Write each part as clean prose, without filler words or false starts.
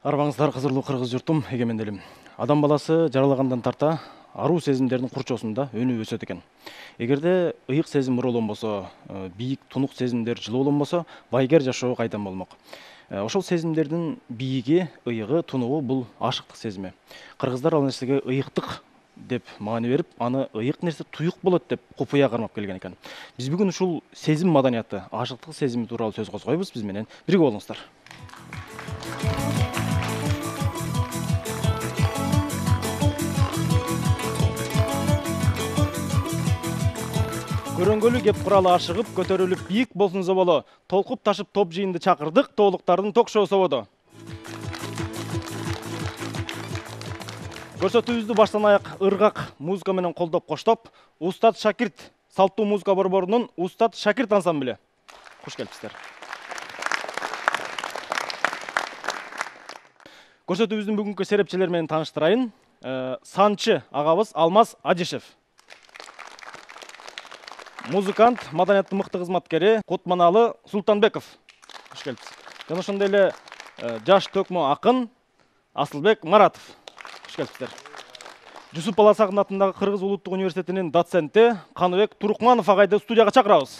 Арбаңыздар кызырлуу кыргыз журтум, эгемен элим. Адам баласы жаралагандан тарта аруу сезимдердин курчоосунда өнүп өсөт экен. Эгерде ыйык сезим муролонбосо, бийик тунук сезимдер жылууланбосо, байгер жашоо кайдан болмок. Ошол сезимдердин бийиги, ыйыгы, тунугу бул ашыктык сезими. Кыргыздар ал нерсеге ыйыктык деп маани берип, аны ыйык нерсе туюк болот деп купуя кармап келген экен. Биз бүгүн ушул сезим маданияты, ашыктык сезими тууралуу сөз козгойбуз. Биз менен бирге болуңуздар. Көрөнгөлү кеп куралы ашыгып, көтөрүлүп бийик болсун зоболо. Толкуп ташып топ жыйынды чакырдык, тоолуктардын ток-шоу сободо. Көрсөтүүбүздү баштан аяк ыргак музыка менен колдоп коштоп, Устат Шакирт салттуу музыка борборунун Устат Шакирт ансамблі. Кош келипсиздер. Көрсөтүүбүздүн бүгүнкү серепчилери менен тааныштырайын. Санчы агабыз Алмаз Адишев. Музыкант, маданияттын мыкты кызматкери Кутманалы Султанбеков. Кош келипсиз. Жана ошондой эле жаш төкмө акын Асылбек Маратов. Кош келипсиздер. Жусуп Баласагын атындагы Кыргыз улуттук университетинин доценти Каныбек Турукманов агайды студияга чакырабыз.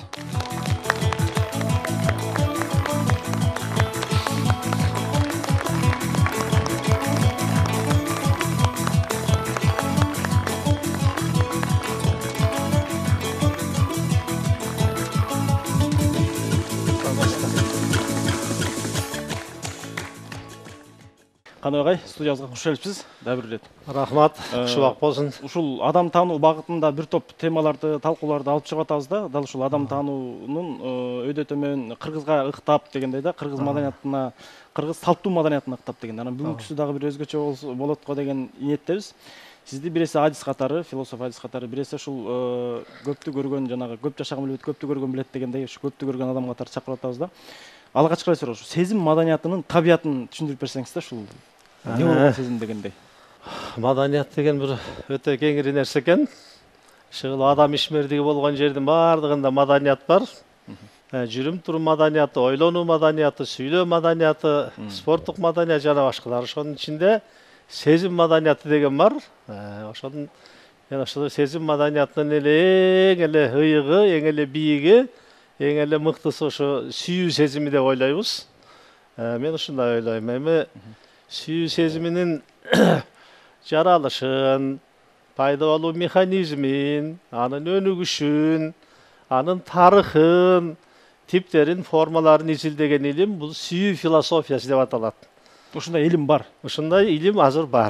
Каныбек ай, студиябызга кош келипсиз. Дагы бир ирет. Рахмат, кушубак болсун. Ушул адам таануу багытында бир топ темаларды, талкууларды алып чыгып атабыз да. Дал ушул адам таануунун өйдө төмөн кыргызга ыктап дегендей да, кыргыз маданиятына, кыргыз салттуу маданиятына ыктап дегендей. Анан бүгүнкүсү дагы бир өзгөчө болот го деген ниеттебиз. Сизди биресе адис катары, философ адис катары, биресе ушул көптү көргөн, жанагы көп жашаган билбейт, көптү көргөн билет дегендей, ушу көптү көргөн адам катары чакырып атабыз да. Алгачкы эле суроо, ушу сезим маданиятынын табиятын түшүндүрүп берсеңиз да, ушул не болгон сезим дегендей. Маданият деген бир өтө кеңири нерсе экен. Ушул адам ишмердиги болгон жердин баардыгында маданият бар. Жүрүм турум маданияты, ойлонуу маданияты, сүйлөө маданияты, спорттук маданият жана башкалар. Ошонун ичинде сезим маданияты деген бар. Ошонун ошол сезим маданиятынын эң эле ыйыгы, эң эле бийиги, эң эле мыктысы ошо сүйүү сезими деп ойлойбуз. Мен ушундай ойлойм. Эми сүйүү сезиминин жаралышын, пайда болуу механизмин, анын өнүгүшүн, анын тарыхын, типтерин, формаларын изилдеген илим бул сүйүү философиясы деп аталат. Ушундай илим бар. Ушундай илим азыр бар.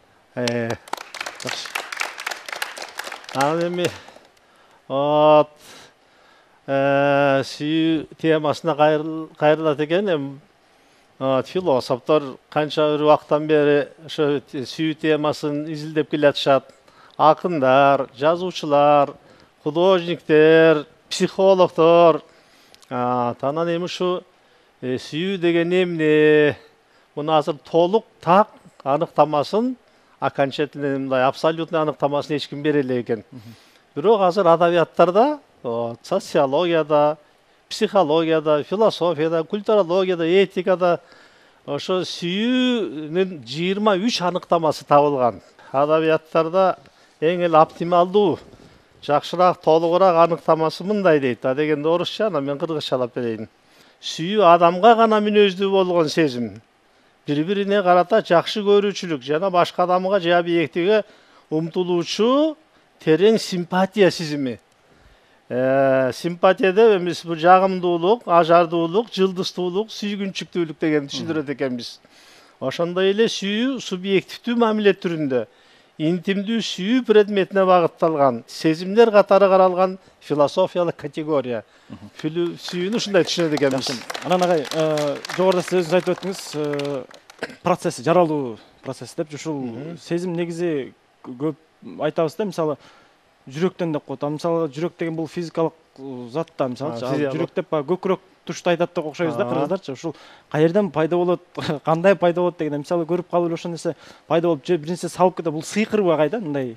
Анан эми сүйүү темасына кайрылат экен. Философтор канча бир убактан бери ошо сүйүү темасын изилдеп келатышат. Акындар, жазуучулар, художниктер, психологдор. Анан эми ушу сүйүү деген эмне? Муну азыр толук так аныктамасын, окончательный мындай абсолютный аныктамасын эч ким бере элек экен. Бирок азыр адабияттарда, социологияда, психологияда, философияда, культурологияда, этикада ошо сүйүүнүн 23 аныктамасы табылган. Адабияттарда эң эле оптималдуу, жакшыраак, толугураак аныктамасы мындай дейт. Дегенде орусча, анан мен кыргызчалап берейин. Сүйүү адамга гана мүнөздүү болгон сезим. Бири-бирине карата жакшы көрүүчүлүк жана башка адамга же объектиге умтулуучу терең симпатия сезими. Симпатия деп эмес бул жагымдуулук, ажардуулук, жылдыстуулук, сүйгүнчүктүүлүк деген түшүндүрөт экенбиз. Ошондой эле сүйүү субъективдүү мамиле түрүндө, интимдүү сүйүү предметине багытталган, сезимдер катары каралган философиялык категория. Сүйүүнү ушундай түшүнөт экенбиз. Анан агай, жогоруда сиз өзүңүз айтып өттүңүз, процесси, жаралуу процесс деп, ушул сезим негизи көп айтабыз да, мисалы жүрөктөн деп коет. Мисалы жүрөк деген бул физикалык зат да, мисалы жүрөк деп көкүрөк тушта айтат деп окшойбуз да кыргыздарча. Ушул каерден пайда болот, кандай пайда болот дегенде, мисалы көрүп калып эле ошол нерсе пайда болуп же бир нерсе салып кетет. Бул сыйкырбы агайда мындай?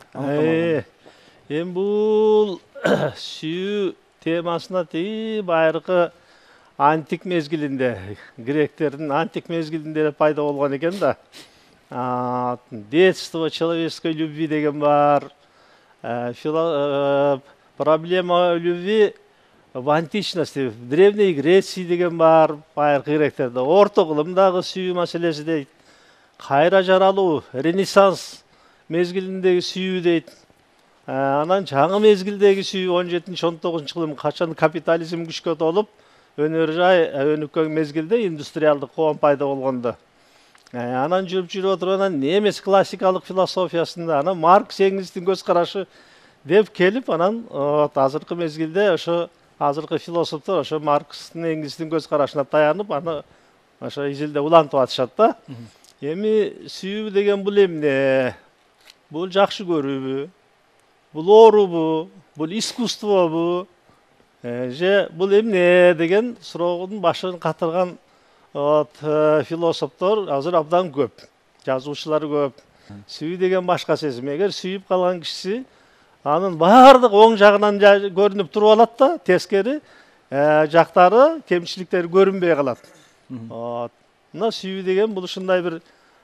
Эми бул сүйүү темасына байыркы антик мезгилинде, гректердин антик мезгилинде пайда болгон экен да. Детство человеческой любви деген бар. Проблема любви в античности, в древней Греции деген бар, байыркы гректерде. Орто кылымдагы сүйүү маселеси дейт. Кайра жаралуу, Ренессанс мезгилиндеги сүйүү дейт. Анан жаңы мезгилдеги сүйүү 17-19 кылым качан капитализм күчкө толуп, өнөр жай өнүккөн мезгилде индустриалдык коом пайда болгондо. Анан жүрүп отуруп анан немес классикалык философиясында анан Маркс, Энгельстин көз карашы деп келип, анан азыркы мезгилде ошо азыркы философтор ошо Маркстин, Энгельстин көз карашына таянып, аны ошо изилде улантып атышат да. Эми сүйүү деген бул эмне? Бул жакшы көрүүбү? Бул оорубу? Бул искусствобу? Же бул эмне деген суроонун башын катырган философтор азыр абдан көп, жазуучулар көп. Сүйүү деген башка сезим. Эгер сүйүп калган кишиси анын баардык оң жагынан көрүнүп туруп алат да, тескери жактары, кемчиликтери көрүнбөй калат. Мына сүйүү деген бул ушундай бир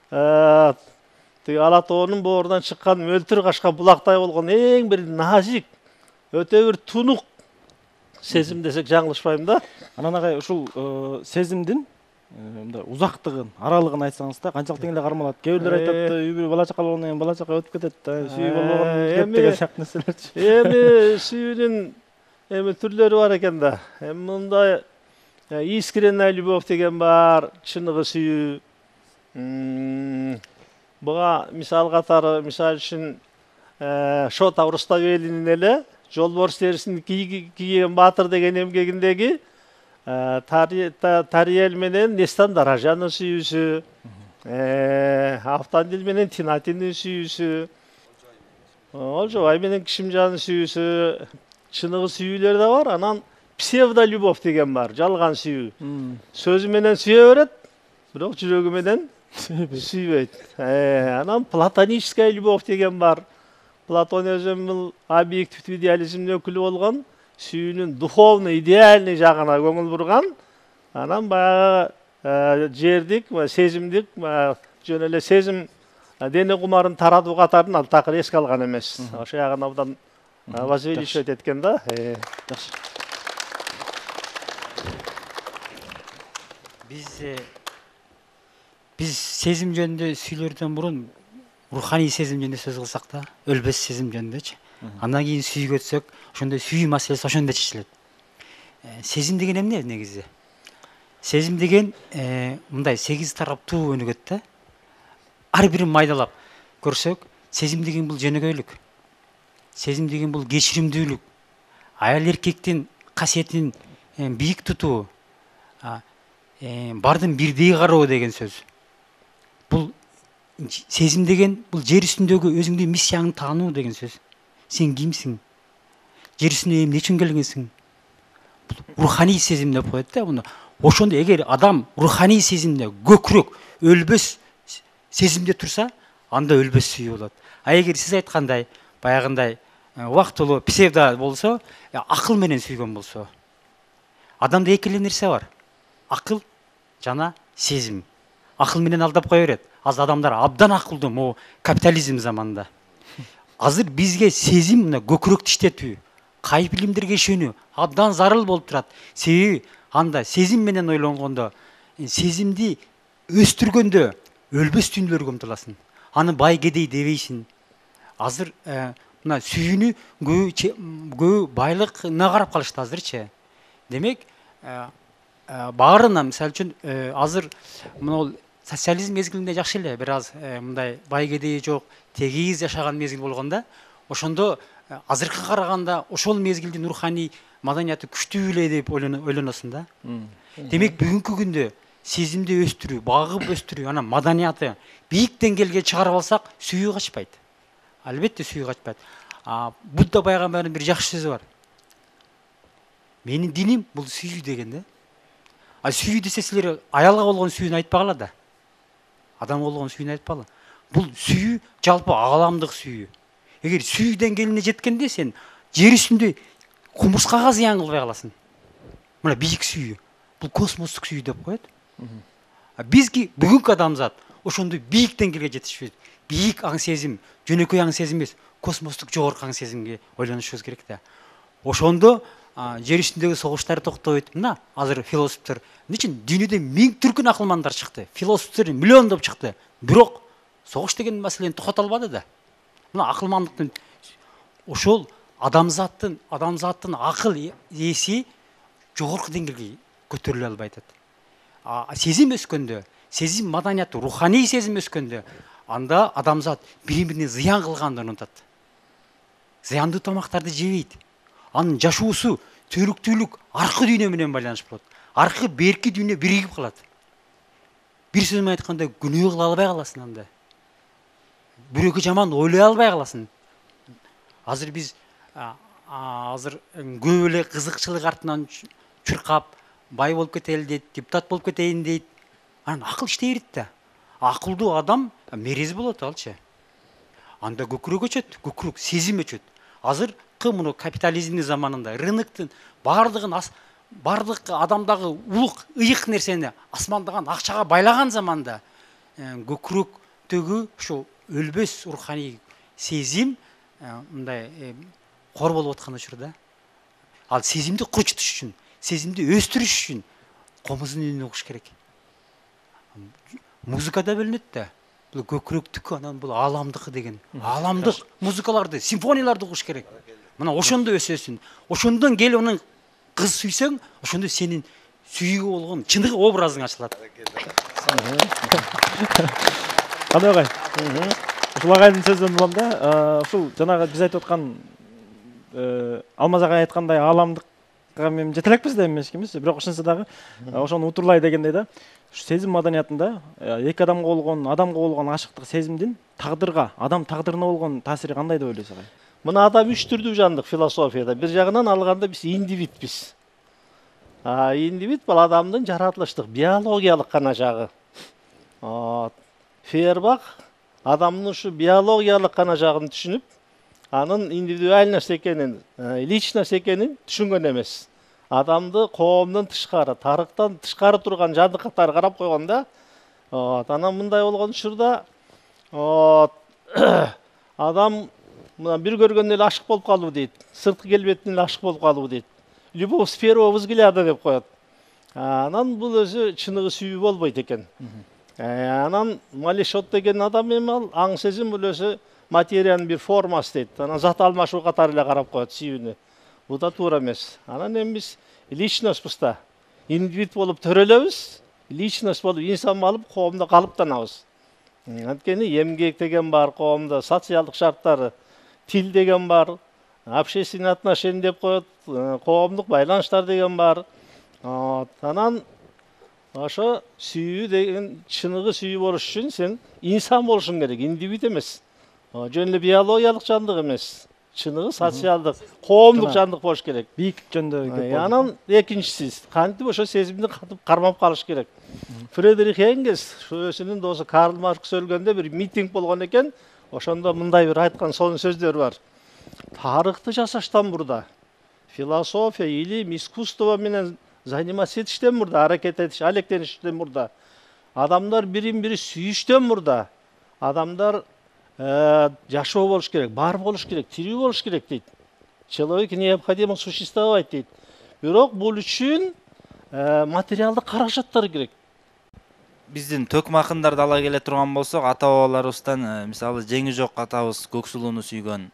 Ала тоонун боорунан чыккан мөлтүр кашка булактай болгон эң бир назик, өтө бир тунук сезим десек жаңылышпайм да. Анан агай ушул сезимдин мындай узактыгын, аралыгын айтсаңыз да, канчалык эле кармалат? Кээ бирлер айтат, үй бала чака болгондон кийин бала чака өтүп кетет да, сүйүү болгон кеп деген сыяктуу нерселерчи. Эми сүйүүнүн түрлөрү бар экен да. Мындай искренная любовь деген бар, чыныгы сүйүү. Буга мисал катары, мисал үчүн Шота Руставелинин эле Жолборс терисин кийген баатыр деген эмгегиндеги Тариэль менен Нестан Даражанын сүйүүсү, Автандил менен Тинатиндин сүйүүсү, Олжобай менен Кишимжандын сүйүүсү, чыныгы сүйүүлөр да бар. Анан псевдолюбовь деген бар, жалган сүйүү. Сөзү менен сүйө берет, бирок жүрөгү менен сүйбөйт. Анан платоническая любовь деген бар. Платон өзү бул объективдүү идеализмдин өкүлү болгон, сүйүүнүн духовный, идеальный жагына көңүл бурган. Анан баягы жердик, сезимдик, жөн эле сезим дене кумарын таратуу катарын ал такыр эске алган эмес. Ошо ягын абдан возвеличивать эткен да. Жакшы. Биз сезим жөнүндө сүйлөрдөн мурун руханий сезим жөнүндө сөз кылсак да, өлбөс сезим жөнүндөчү. Андан кийин сүйүүгө өтсөк, ошондой сүйүү маселеси ошондо чечилет. Сезим деген эмне негизи? Сезим деген мындай 8 тараптуу өнүгөт да. Ар бирин майдалап көрсөк, сезим деген бул жөнөкөйлүк. Сезим деген бул кечиримдүүлүк. Аял эркектин касиетин бийик тутуу, бардын бирдей кароо деген сөз. Бул сезим деген бул жер үстүндөгү өзүңдүн миссияңды таануу деген сөз. Сен кимсиң? Жер үстүнө эмне үчүн келгенсиң? Руханий сезим деп коет да муну. Ошондо эгер адам руханий сезимде көкүрөк, өлбөс сезимде турса, анда өлбөс сүйүү болот. Эгер сиз айткандай, баягындай убактылуу псевдо болсо, акыл менен сүйгөн болсо. Адамда эки эле нерсе бар. Акыл жана сезим. Акыл менен алдап кое берет. Азыр адамдар абдан акылдуу могу капитализм заманында. Азыр бизге сезим мына көкүрөктү иштетүү, кайып билимдерге ишенүү абдан зарыл болуп турат. Себеби анда сезим менен ойлонгондо, сезимди өстүргөндө өлбөс түйүндөргө умтуласың. Аны бай кедей дебейсиң. Азыр мына сүйүүнү көбү байлыкына карап калышты азырчы. Демек, баарына мисалы үчүн азыр мына социализм мезгилинде жакшы эле, бир аз мындай бай кедейи жок, тегиз жашаган мезгил болгондо, ошондо азыркы караганда ошол мезгилдин руханий маданияты күчтүү эле деп ойлоносуң да. Демек, бүгүнкү күндө сезимди өстүрүү, багып өстүрүү, анан маданияты бийик деңгээлге чыгарып алсак, сүйүү качпайт. Албетте сүйүү качпайт. Будда пайгамбардын бир жакшы сөзү бар. Менин диним бул сүйүү деген да. Сүйүү десе силер аялга болгон сүйүүнү айтпагыла да. Адамга болгон сүйүүнү айтпагыла. Бул сүйүү жалпы ааламдык сүйүү. Эгер сүйүү деңгээлине жеткенде сен жер үстүндө кумурскага зыян кылбай каласың. Мына бийик сүйүү. бул космостук сүйүү деп коет. Бизги бүгүнкү адамзат ошондой бийик деңгээлге жетишпейт. Бийик аң сезим, жөнөкөй аң сезим эмес, космостук жогорку аң сезимге ойлонушубуз керек да. Ошондо жер үстүндөгү согуштар токтобойт. Мына азыр философтор үчүн дүйнөдө 1000 түркүн акылмандар чыкты. Философтор миллиондоп чыкты. Бирок согуш деген маселени токото албады да. Мына акылмандыктын ошол адамзаттын акыл эси жогорку деңгээлге көтөрүлө албай атат. Сезим өскөндө, сезим маданияты, руханий сезим өскөндө, анда адамзат бири-бирине зыян кылганды унутат. Зыяндуу тамактарды жебейт. Анын жашоосу төрүктүүлүк аркы дүйнө менен байланыш болот. Аркы берки дүйнө биригип калат. Бир сөз менен айтканда күнөө кыла албай каласың анда. Бирөөгө жаман ойлой албай каласың. Азыр биз көп эле кызыкчылык артынан чуркап, бай болуп кетели дейт, депутат болуп кетейин дейт. Анан акыл иштей берет да. Акылдуу адам мерез болот алчы. Анда көкүрөк өчөт, көкүрөк сезим өчөт. Азыркы муну капитализмдин заманында рыноктун бардык адамдагы улук, ыйык нерсени асмандаган акчага байлаган заманда көкүрөктөгү ошо өлбөс руханий сезим мындай кор болуп аткан учурда. Ал сезимди курчутуш үчүн, сезимди өстүрүш үчүн комуздун үнүн угуш керек. Музыкада бөлүнөт да. Бул көкүрөктүкү, анан бул ааламдыкы деген. Ааламдык музыкаларды, симфонияларды угуш керек. Мына ошондо өсөсүң. Ошондон келип анын кыз сүйсөң, ошондо сенин сүйүүгө болгон чындык образың ачылат. Кандай агай? Ушул агайдын сөзүн улам да, ушул жанагы биз айтып аткан Алмаз агай айткандай ааламдыкка мен жете элекпиз да эмес, бирок ошентсе дагы ошону утурлай дегендей да. Сезим маданиятында эки адамга болгон ашыктык сезимдин тагдырга, адам тагдырына болгон таасири кандай деп ойлойсуз агай? Мына адам үч түрдүү жандык философияда. Бир жагынан алганда биз индивидпиз. Индивид бул адамдын жаратылыштык, биологиялык гана жагы. Фейербах адамдын ушу биологиялык гана жагын түшүнүп, анын индивидуальность экенин, личность экенин түшүнгөн эмес. Адамды коомдон тышкары, тарыктан тышкары турган жандык катары карап койгондо, анан мындай болгон учурда адам мына бир көргөндө эле ашык болуп калуу дейт. Сырткы келбетине эле ашык болуп калуу дейт. Любовь с первого взгляда деп коет. Анан бул өзү чыныгы сүйүү болбойт экен. Анан малишот деген адам эми ал аң сезим бул өзү материянын бир формасы дейт. Анан зат алмашуу катары эле карап коет сүйүүнү. Бул да туура эмес. Анан эми биз личностьбуз да. Индивид болуп төрөлөбүз, личность болуп инсан болуп коомдо калыптанабыз. Анткени эмгек деген бар коомдо, социалдык шарттары, тил деген бар, общественный отношения деп коет, коомдук байланыштар деген бар. Анан ошо сүйүү деген чыныгы сүйүү болуш үчүн сен инсан болушуң керек, индивид эмес. Жөн эле биологиялык жандык эмес. Чыныгы социалдык, коомдук жандык болуш керек. Бийиктик жөнүндө. Анан экинчиси кантип ошо сезимди катып кармап калыш керек. Фредерих Энгельс өзүнүн досу Карл Маркс өлгөндө бир митинг болгон экен. Ошондо мындай бир айткан сонун сөздөр бар. Тарыхты жасаштан мурда, философия, илим, искусство менен заниматься этиштен мурда, аракет этиш, алектеништен мурда, адамдар бирин бири сүйүштөн мурда, адамдар жашоо болуш керек, бар болуш керек, тирүү болуш керек дейт. Человек необходимо существовать дейт. Бирок бул үчүн материалдык каражаттар керек. Биздин төкмө акындарды ала келе турган болсок, ата бабаларыбыздан мисалы Жеңи жок атабыз Көксулууну сүйгөн.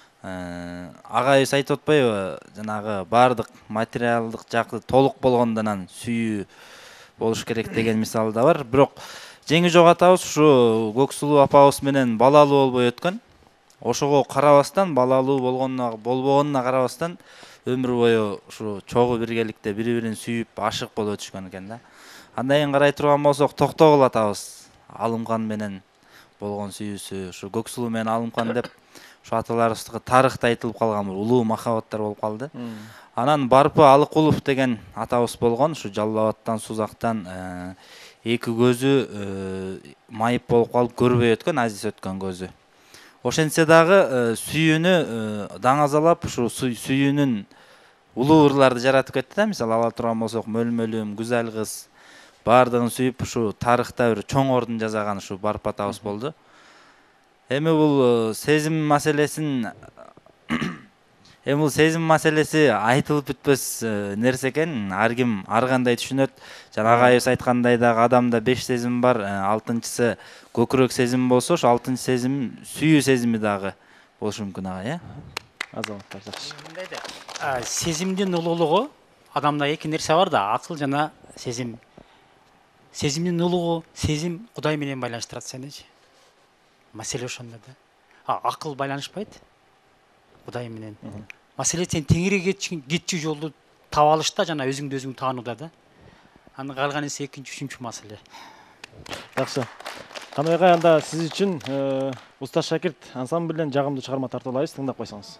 Агайыбыз айтып атпайбы, жанагы баардык материалдык жакты толук болгондон сүйүү болуш керек деген мисал да бар. Бирок Жеңи жок атабыз ушу Көксулуу апабыз менен балалуу болбой өткөн. Ошого карабастан, балалуу болбогонуна карабастан өмүр бою ушу чогуу биргеликте бири-бирин сүйүп, ашык болуп өтүшкөн экен да. Андан кийин карай турган болсок, Токтогул атабыз Алымкан менен болгон сүйүүсү, ушу Көксулуу менен Алымкан деп ушу аталарыбыздыкы тарыхта айтылып калган бир улуу махабаттар болуп калды. Анан Барпы Алыкулов деген атабыз болгон, ушу Жалал Абадтан, Сузактан эки көзү майып болуп калып көрбөй өткөн, азиз өткөн көзү. Ошентсе дагы сүйүүнү даңазалап, ушу сүйүүнүн улуу ырларды жаратып кетти да. Мисалы ала турган болсок, мөлмөлүм, гүзел кыз баардыгын сүйүп ушу тарыхта бир чоң ордун жасаган ушу Барып атабыз болду. Эми бул сезим маселесин айтылып бүтпөс нерсе экен. Ар ким ар кандай түшүнөт. Жана агайыбыз айткандай дагы адамда 5 сезим бар. 6-чысы көкүрөк сезим болсо, ошо 6-чы сезим сүйүү сезими дагы болушу мүмкүн ага, Азаматтар жакшы. Сезимдин улуулугу адамда эки нерсе бар да, акыл жана сезим. Сезимдин улуулугу, сезим Кудай менен байланыштырат сеничи. Маселе ошондо да. Акыл байланышпайт Кудай менен. Маселе сен теңириге кетчү жолду таба алышта жана өзүңдү өзүң таанууда да. Анын калган эсе экинчи, үчүнчү маселе. Жакшы. Каныбек агай, анда сиз үчүн Уста шакирт ансамблден жагымдуу чыгарма тартуулайбыз, тыңдап койсоңуз.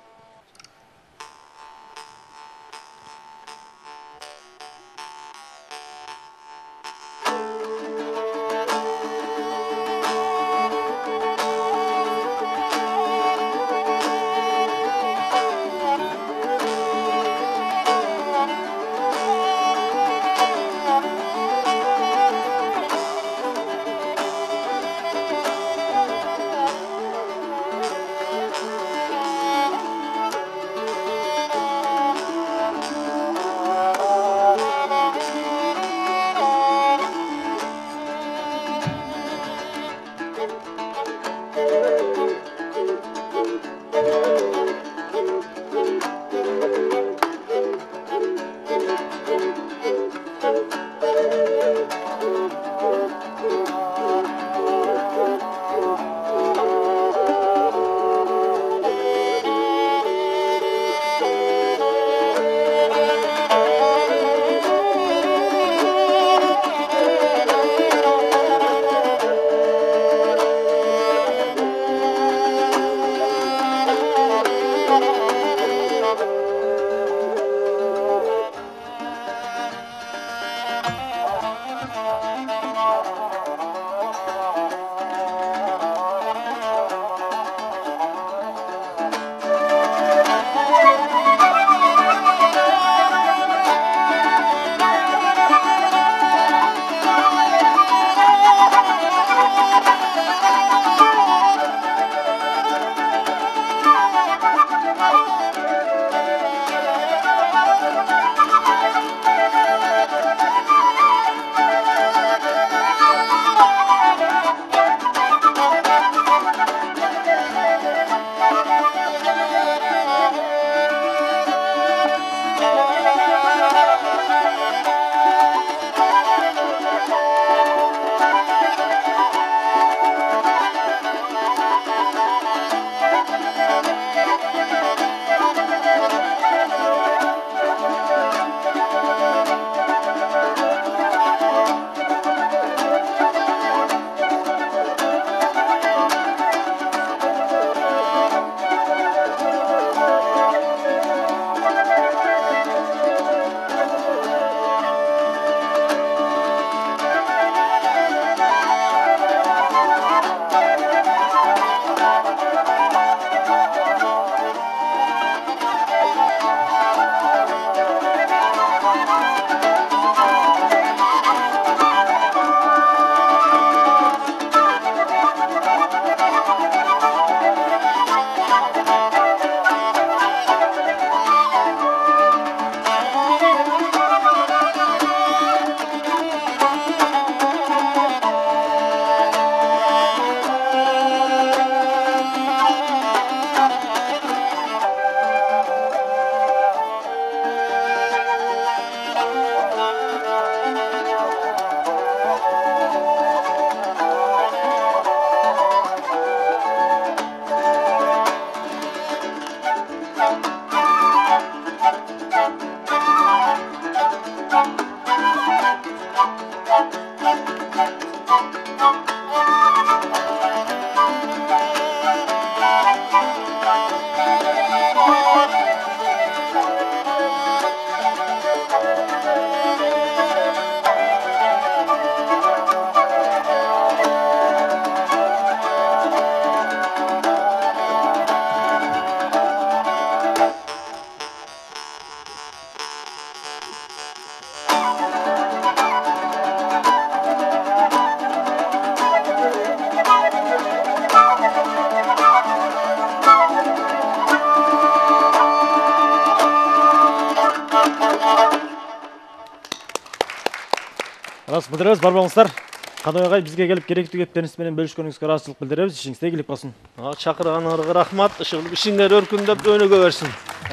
Рас білдіріңіз, барбаңыздар. Қадай ағай, бізге келіп керекті кептеріңіз менен бөлішкөніңізге разычылық білдіреміз. Ішіңізде келіп қалсын. Чакырганыңарга рахмат. Ишигил ишиңер өркүндөп өнүгө берсин.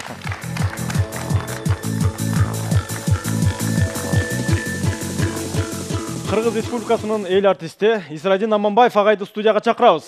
Кыргыз Республикасынын эл артисти Исрадин Аманбаев агайды студияга чакырабыз.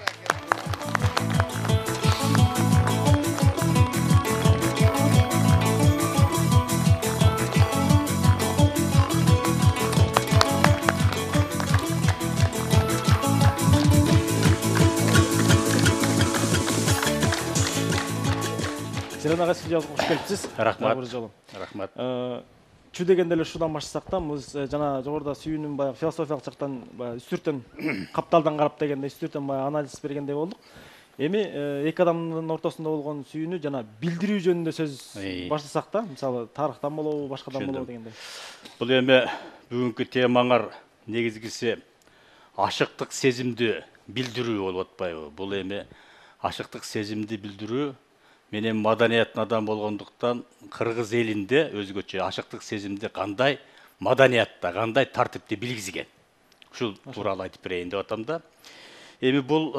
Исрадин ага, студияга кош келипсиз. Рахмат. Чү дегенде эле шудан баштасак да, биз жана жогоруда сүйүүнүн баягы философиялык жактан үстүртөн капталдан карап дегенде үстүртөн баягы анализ бергендей болдук. Эми эки адамдын ортосунда болгон сүйүүнү жана билдирүү жөнүндө сөз баштасак да, мисалы тарыхтан болобу, башкадан болобу дегендей. Бул эми бүгүнкү темаңар негизгиси ашыктык сезимди билдирүү болуп атпайбы? Бул эми ашыктык сезимди билдирүү менен маданияттын адам болгондуктан кыргыз элинде өзгөчө ашыктык сезимди кандай маданиятта, кандай тартипте билгизген. Ушул тууралуу айтып берейин деп атам да. Эми бул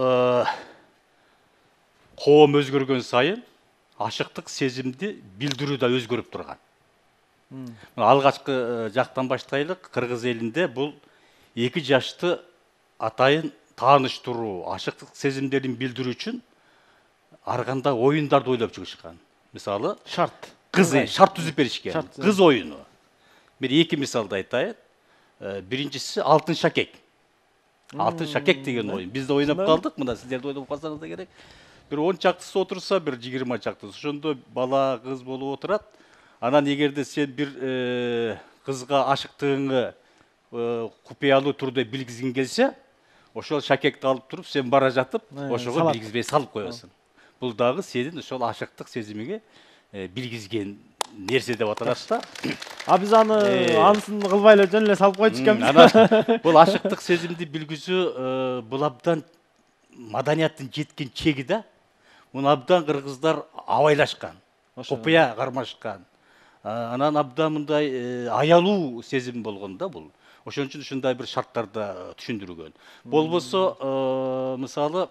коом өзгөргөн сайын ашыктык сезимди билдирүү да өзгөрүп турган. Алгачкы жактан баштайлык. Кыргыз элинде бул 2 жашты атайын тааныштыруу, ашыктык сезимдерин билдирүү үчүн ар кандай оюндарды ойлоп чыгышкан. Мисалы, Шарт шарт түзүп беришкен. Кыз оюну. Бир 2 мисалды айтайын. Биринчиси алтын шакек. Алтын шакек деген оюн. Биз да ойноп калдык, мына сиздер да ойноп калсаңыз да керек. Бир 10 чактысы отурса, бир 20 чактысы. Ошондо бала, кыз болуп отурат. Анан эгерде сен бир кызга ашыктыгыңы купуялуу турда билгизгиң келсе, ошол шакекти алып туруп, сен бара жатып, ошого билгизбей салып коесуң. Бул дагы сенин ошол ашыктык сезимиңе билгизген нерсе деп аталат да. Биз анысын кылбай эле жөн эле салып койчу экенбиз. Бул ашыктык сезимди билгизүү бул абдан маданияттын жеткен чеги да. Муну абдан кыргыздар абайлашкан, купуя кармашкан. Анан абдан мындай аялуу сезим болгон да бул. Ошон үчүн ушундай бир шарттарда түшүндүргөн. Болбосо, мисалы,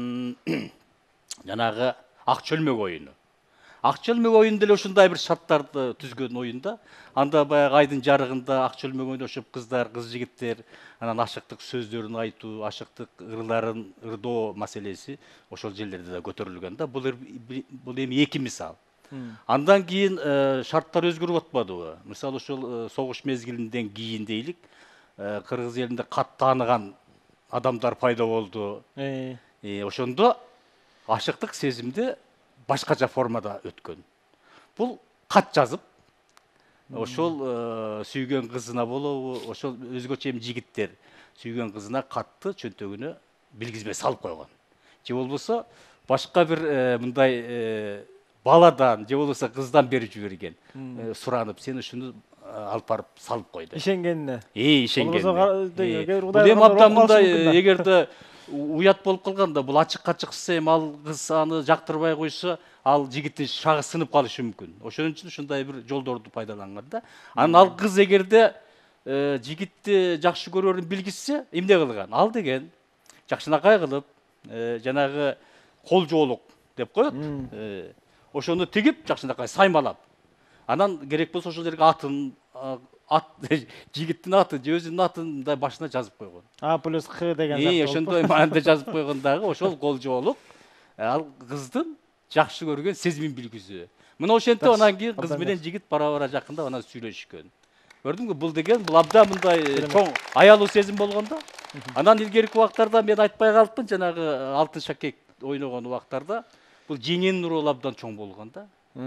жанагы ак чөлмөк оюну. Ак чөлмөк оюну деле ушундай бир шарттарды түзгөн оюнда. Анда баягы айдын жарыгында ак чөлмөк ойношуп кыздар, кыз жигиттер, анан ашыктык сөздөрүн айтуу, ашыктык ырларын ырдоо маселеси ошол жерлерде да көтөрүлгөн да. Бул эми 2 мисал. Андан кийин шарттар өзгөрүп атпадыбы? Мисалы ошол согуш мезгилинден кийин дейлик, кыргыз элинде кат тааныган адамдар пайда болду. Ошондо ашыктык сезимди башкача формада өткөн. Бул кат жазып, ошол сүйгөн кызына болобу, ошол өзгөчө эми жигиттер сүйгөн кызына катты чөнтөгүнө билгизбей салып койгон. Же болбосо башка бир мындай баладан, же болбосо кыздан берип жиберген. Суранып, сен ушуну алып барып салып кой деп. Ишенгенине. Ишенгенине. Бул эми абдан мындай, эгерде уят болуп калганда, бул ачык-ачыксы эми ал кыз аны жактырбай койсо, ал жигиттин шагы сынып калышы мүмкүн. Ошон үчүн ушундай бир жолдорду пайдаланган да. Анан ал кыз эгерде жигитти жакшы көрөрүн билгизсе, эмне кылган? Ал деген жакшынакай кылып, жанагы кол жоолук деп коет. Ошону тигип жакшынакай саймалап. Анан керек болсо ошол жерге атын, жигиттин атын, же өзүнүн атын мындай башына жазып койгон. Плюс Х деген зат. Ошондой маанда жазып койгон дагы ошол кол жоолук ал кыздын жакшы көргөн сезимин билгизүү. Мына ошентип анан кийин кыз менен жигит бара-бара жакындап анан сүйлөшкөн. Көрдүңбү? Бул деген бул абдан мындай чоң аялуу сезим болгон да. Анан илгерки убактарда мен айтпай калыпмын, жанагы алтын шакек ойногон убактарда бул жеңенин ролу абдан чоң болгон да.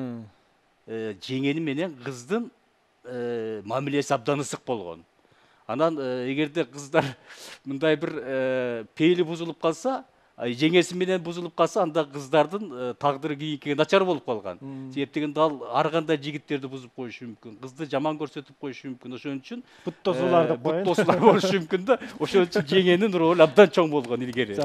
Жеңени менен кыздын мамилеси абдан ысык болгон. Анан эгерде кыздар мындай бир пейили бузулуп калса, жеңеси менен бузулуп калса, анда кыздардын тагдыры кийинкиге начар болуп калган. Себептегенде ал ар кандай жигиттерди бузуп коюшу мүмкүн, кызды жаман көрсөтүп коюшу мүмкүн. Ошон үчүн бут тосуулар деп коюн. Бут тосуулар болушу мүмкүн да. Ошон үчүн жеңенин ролу абдан чоң болгон илгери.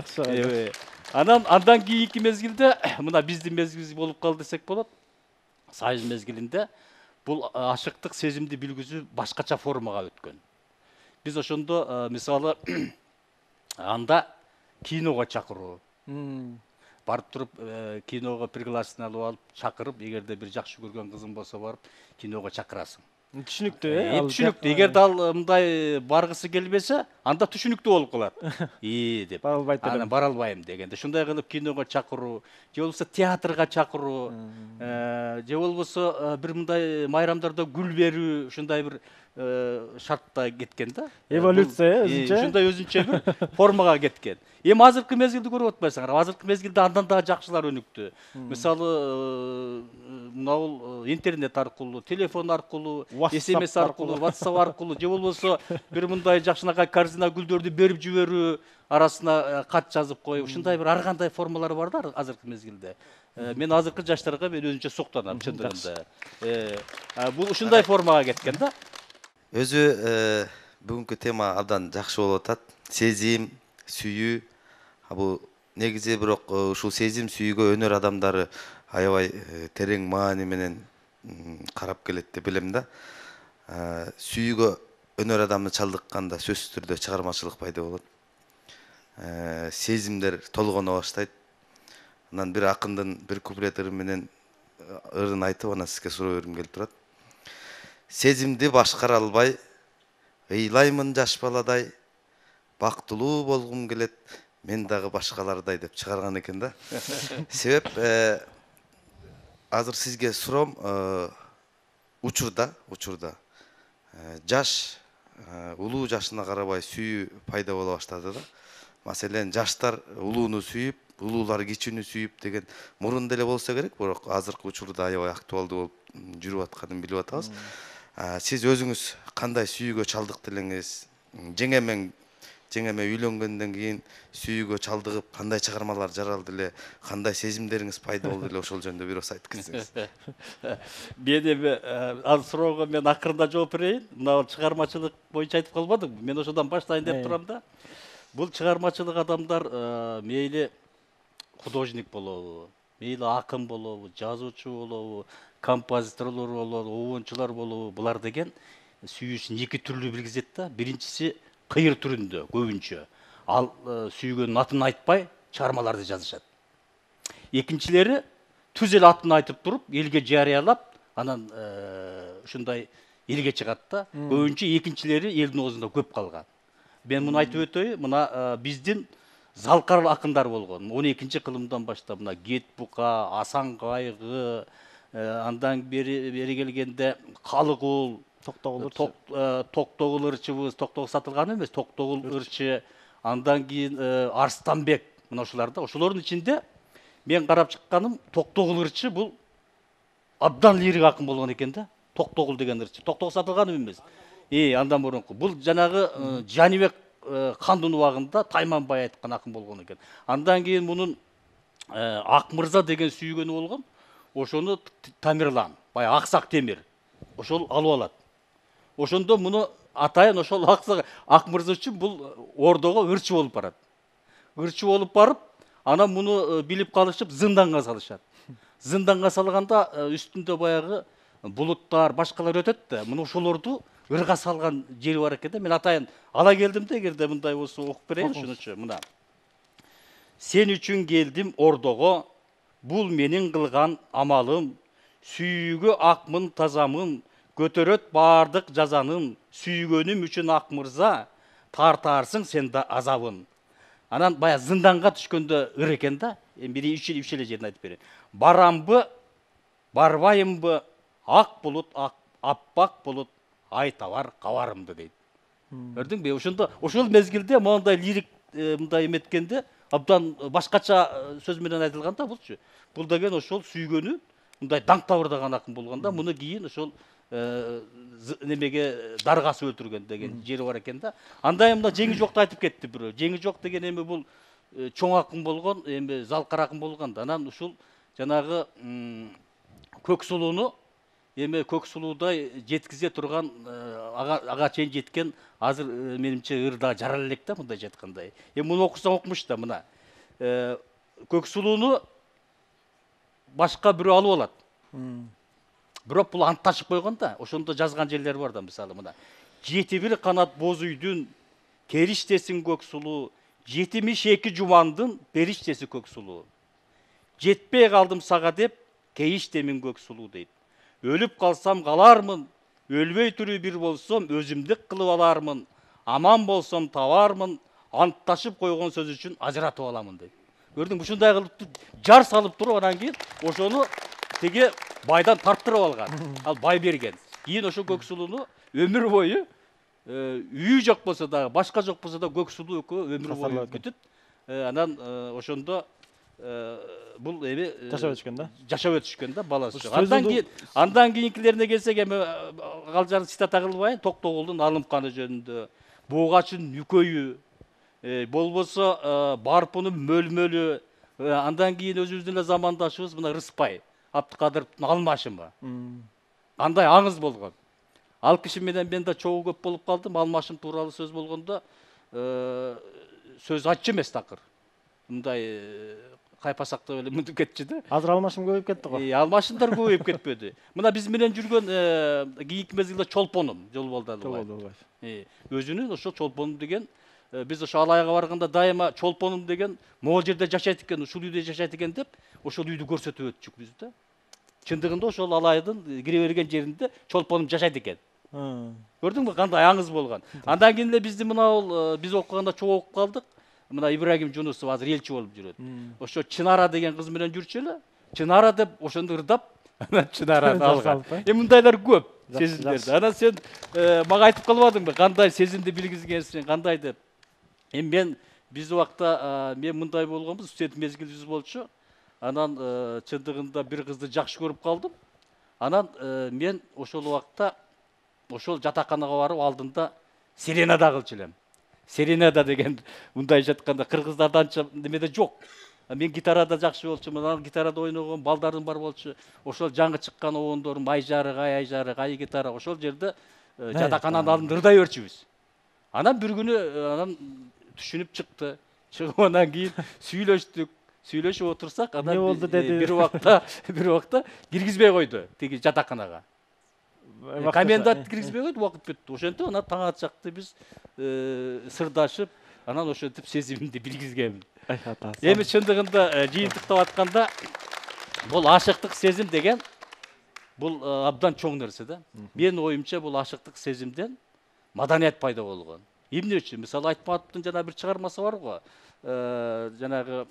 Андан кийинки мезгилде, мына биздин мезгилибиз болуп калды десек болот. Союз мезгилинде бул ашыктык сезимди билгизүү башкача формага өткөн. Биз ошондо мисалы анда киного чакыруу. Барып туруп киного приглашение алып алып чакырып, эгерде бир жакшы көргөн кызың болсо барып киного чакырасың. Түшүнүктүү Түшүнүктүү. Эгерде ал мындай баргысы келбесе, анда түшүнүктүү болуп калат. Деп. Бара албайт элем. Анан бара албайм дегенде. Ушундай кылып киного чакыруу, же болбосо театрга чакыруу, же болбосо бир мындай майрамдарда гүл берүү, ушундай бир шартта кеткен да. Эволюция өзүнчө. Ушундай өзүнчө бир формага кеткен. Эми азыркы мезгилди көрүп атпайсыңар. Азыркы мезгилде андан дагы жакшылар өнүктү. Мисалы, мынау интернет аркылуу, телефон аркылуу, SMS аркылуу, WhatsApp аркылуу, же болбосо бир мындай жакшынакай корзина гүлдөрдү берип жиберүү, арасына кат жазып коюп, ушундай бир ар кандай формалар бар да азыркы мезгилде. Мен азыркы жаштарга мен өзүнчө суктанам чындыгында. Бул ушундай формага кеткен да. Өзү бүгүнкү тема абдан жакшы болуп атат. Сезим, сүйүү. Бул негизи бирок ушул сезим, сүйүүгө өнөр адамдары аябай терең маани менен карап келет деп билем да. Сүйүүгө өнөр адамды чалдыкканда сөзсүз түрдө чыгармачылык пайда болот. Сезимдер толгоно баштайт. Анан бир акындын бир куплет ыры менен ырын айтып, анан сизге суроо бергим келип турат. Сезимди башкара албай, ыйлаймын жаш баладай, бактылуу болгум келет, мен дагы башкалардай деп чыгарган экен да. Себеп азыр сизге суроом, учурда жаш улуу жашына карабай сүйүү пайда боло баштады да. Маселен, жаштар улууну сүйүп, улуулар кичүүнү сүйүп деген мурун деле болсо керек, бирок азыркы учурда аябай актуалдуу болуп жүрүп атканын билип атабыз. Сиз өзүңүз кандай сүйүүгө чалдыкты элеңиз? Жеңеме үйлөнгөндөн кийин сүйүүгө чалдыгып кандай чыгармалар жаралды эле, кандай сезимдериңиз пайда болду эле, ошол жөнүндө бир ос айтып кетсеңиз. Мен эми ал суроого мен акырында жооп берейин. Мына чыгармачылык боюнча айтып калбадым. Мен ошодон баштайын деп турам да. Бул чыгармачылык адамдар мейли художник болобу, мейли акын болобу, жазуучу болобу, композиторлор болобу, оончулар болобу, булар деген сүйүүсүн эки түрлүү билгизет да. Биринчиси кыйыр түрүндө көбүнчө. Ал сүйгөнүн атын айтпай чыгармаларды жазышат. Экинчилери түз эле атын айтып туруп, элге жарыялап, анан ушундай элге чыгат да. Көбүнчө экинчилери элдин оозунда көп калган. Мен муну айтып өтөйүн. Мына биздин залкар акындар болгон. 12-чи кылымдан баштап мына Гет Бука, Асан Кайгы, андан бери келгенде Калыгул, Токтогул ырчыбыз, Токтогул сатылган эмес, Токтогул ырчы, андан кийин Арстанбек, мына ошолар да. Ошолордун ичинде мен карап чыкканым Токтогул ырчы бул абдан лирик акын болгон экен да. Токтогул деген ырчы. Токтогул сатылган эмес. Андан мурунку. Бул жанагы Жанибек хандын убагында Тайманбай айткан акын болгон экен. Андан кийин мунун Акмырза деген сүйгөнү болгон. Ошону Тамирлан, баягы Аксак Темир. Ошол алып алат. Ошондо муну атайын ошол Акмырза үчүн бул ордого ырчы болуп барат. Ырчы болуп барып, анан муну билип калышып зынданга салышат. Зынданга салганда үстүндө баягы булуттар, башкалар өтөт да. Муну ошолорду ырга салган жери бар экен да. Мен атайын ала келдим да, эгерде мындай болсо окуп берейин ушунучу. Мына. Сен үчүн келдим ордого, бул менин кылган амалым, сүйүүгө акмын тазамын, көтөрөт бардык жазанын, сүйгөнүм үчүн Акмырза, тартарсың сен да азабын. Анан бая зынданга түшкөндө ыр экен да. Эми үч эле жерин айтып берейин. Барамбы, барбайымбы, ак булут, аппак булут, ай табар кабарымды дейт. Көрдүңбү? Ошол мезгилде мондай лирик мындай эметкенде абдан башкача сөз менен айтылган да булчу. Бул деген ошол сүйгөнү мындай даңк табырдаган акын болгон да. Муну кийин ошол немеге даргасы өлтүргөн деген жери бар экен да. Андай мына Жеңи жокты айтып кетти бирөө. Жеңи жок деген эми бул чоң акын болгон, эми залкар акын болгон да. Анан ушул жанагы Көксулууну эми Көксулуудай жеткизе турган ага чейин жеткен азыр менимче ырда жарал элек да, мындай жаткандай. Эми муну окусаң окмуш да мына. Көксулууну башка бирөө алып алат. Бирок бул антташып койгон да. Ошондо жазган жерлери бар да, мисалы мына. 71 канат боз үйдүн кериштесин көк сулуу, 72 жумандын бериштеси көк сулуу. Жетпей калдым сага деп, кейиштемин көк сулуу дейт. Өлүп калсам калармын, өлбөй түрүү бир болсом, өзүмдүк кылып алармын. Аман болсом табармын, антташып койгон сөз үчүн ажыратып аламын дейт. Көрдүң, ушундай кылып жар салып туруп, анан кийин ошону теге байдан тарттырып алган. Ал бай берген. Кийин ошо көк сулууну өмүр бою үйү жок болсо дагы, башка жок болсо да көк сулуу экөө өмүр бою күтүп, анан ошондо бул эми жашап өтүшкөн да. Жашап өтүшкөн да баласы. Андан кийинкилерине келсек, эми калжарды цитата кылбайын, Токтогулдун алым каны жөнүндө, Бугачын Нүкөйү, болбосо Барпунун мөлмөлү, андан кийин өзүбүздүн эле замандашыбыз мына Рыспай Абдыкадыровдун алмашымы. Кандай аңыз болгон. Ал киши менен мен да чогуу көп болуп калдым. Алмашым тууралуу сөз болгондо сөз айтчу эмес такыр. Мындай кайпасак деп эле мынтип кетчү да. Азыр алмашым көбөйүп кетти го. Алмашымдар көбөйүп кетпеди. Мына биз менен жүргөн кийинки мезгилде Чолпонум, Жолболдалбай. Өзүнүн ошо Чолпонум деген, биз ошо Алайга барганда дайыма Чолпонум деген могул жерде жашайт экен, ушул үйдө жашайт экен деп, ошол үйдү көрсөтүп өтчүк биз да. Чындыгында ошол Алайдын кире берген жеринде Чолпонум жашайт экен. Көрдүңбү, кандай аңыз болгон. Андан кийин эле бизди мына биз окуганда чогуу окуп калдык. Мына Ибрагим Жунусов азыр элчи болуп жүрөт. Ошо Чынара деген кыз менен жүрчү эле. Чынара деп ошондо ырдап, анан Чынараны алган. Мындайлар көп сезимдерде. Анан сен мага айтып калбадыңбы, кандай сезимди билгизгенсиң, кандай деп. Мен биз убакта мен мындай болгонбуз, студент мезгилибиз болчу. Анан чындыгында бир кызды жакшы көрүп калдым. Анан мен ошол убакта ошол жатаканага барып алдында серенада кылчу элем. Серенада деген мындай жатканда кыргыздарда анча немеде жок. Мен гитарада жакшы болчумун, анан гитарада ойногон балдарым бар болчу. Ошол жаңы чыккан обондорум Айжарык, ай гитара ошол жерде жатакананын алдында ырдай берчүбүз. Анан бир күнү анан түшүнүп чыкты. Чыгып анан кийин сүйлөшүп отурсак, анан бир убакта киргизбей койду тиги жатаканага. Комендант киргизбей койду, убакыт бүттү. Ошентип анан таң атчакты биз сырдашып, анан ошентип сезимимди билгизгенмин. Эми чындыгында жыйынтыктап атканда, бул ашыктык сезим деген бул абдан чоң нерсе да. Менин оюмча бул ашыктык сезимден маданият пайда болгон. Эмне үчүн? Мисалы Айтматовдун жана бир чыгармасы бар го. Жанагы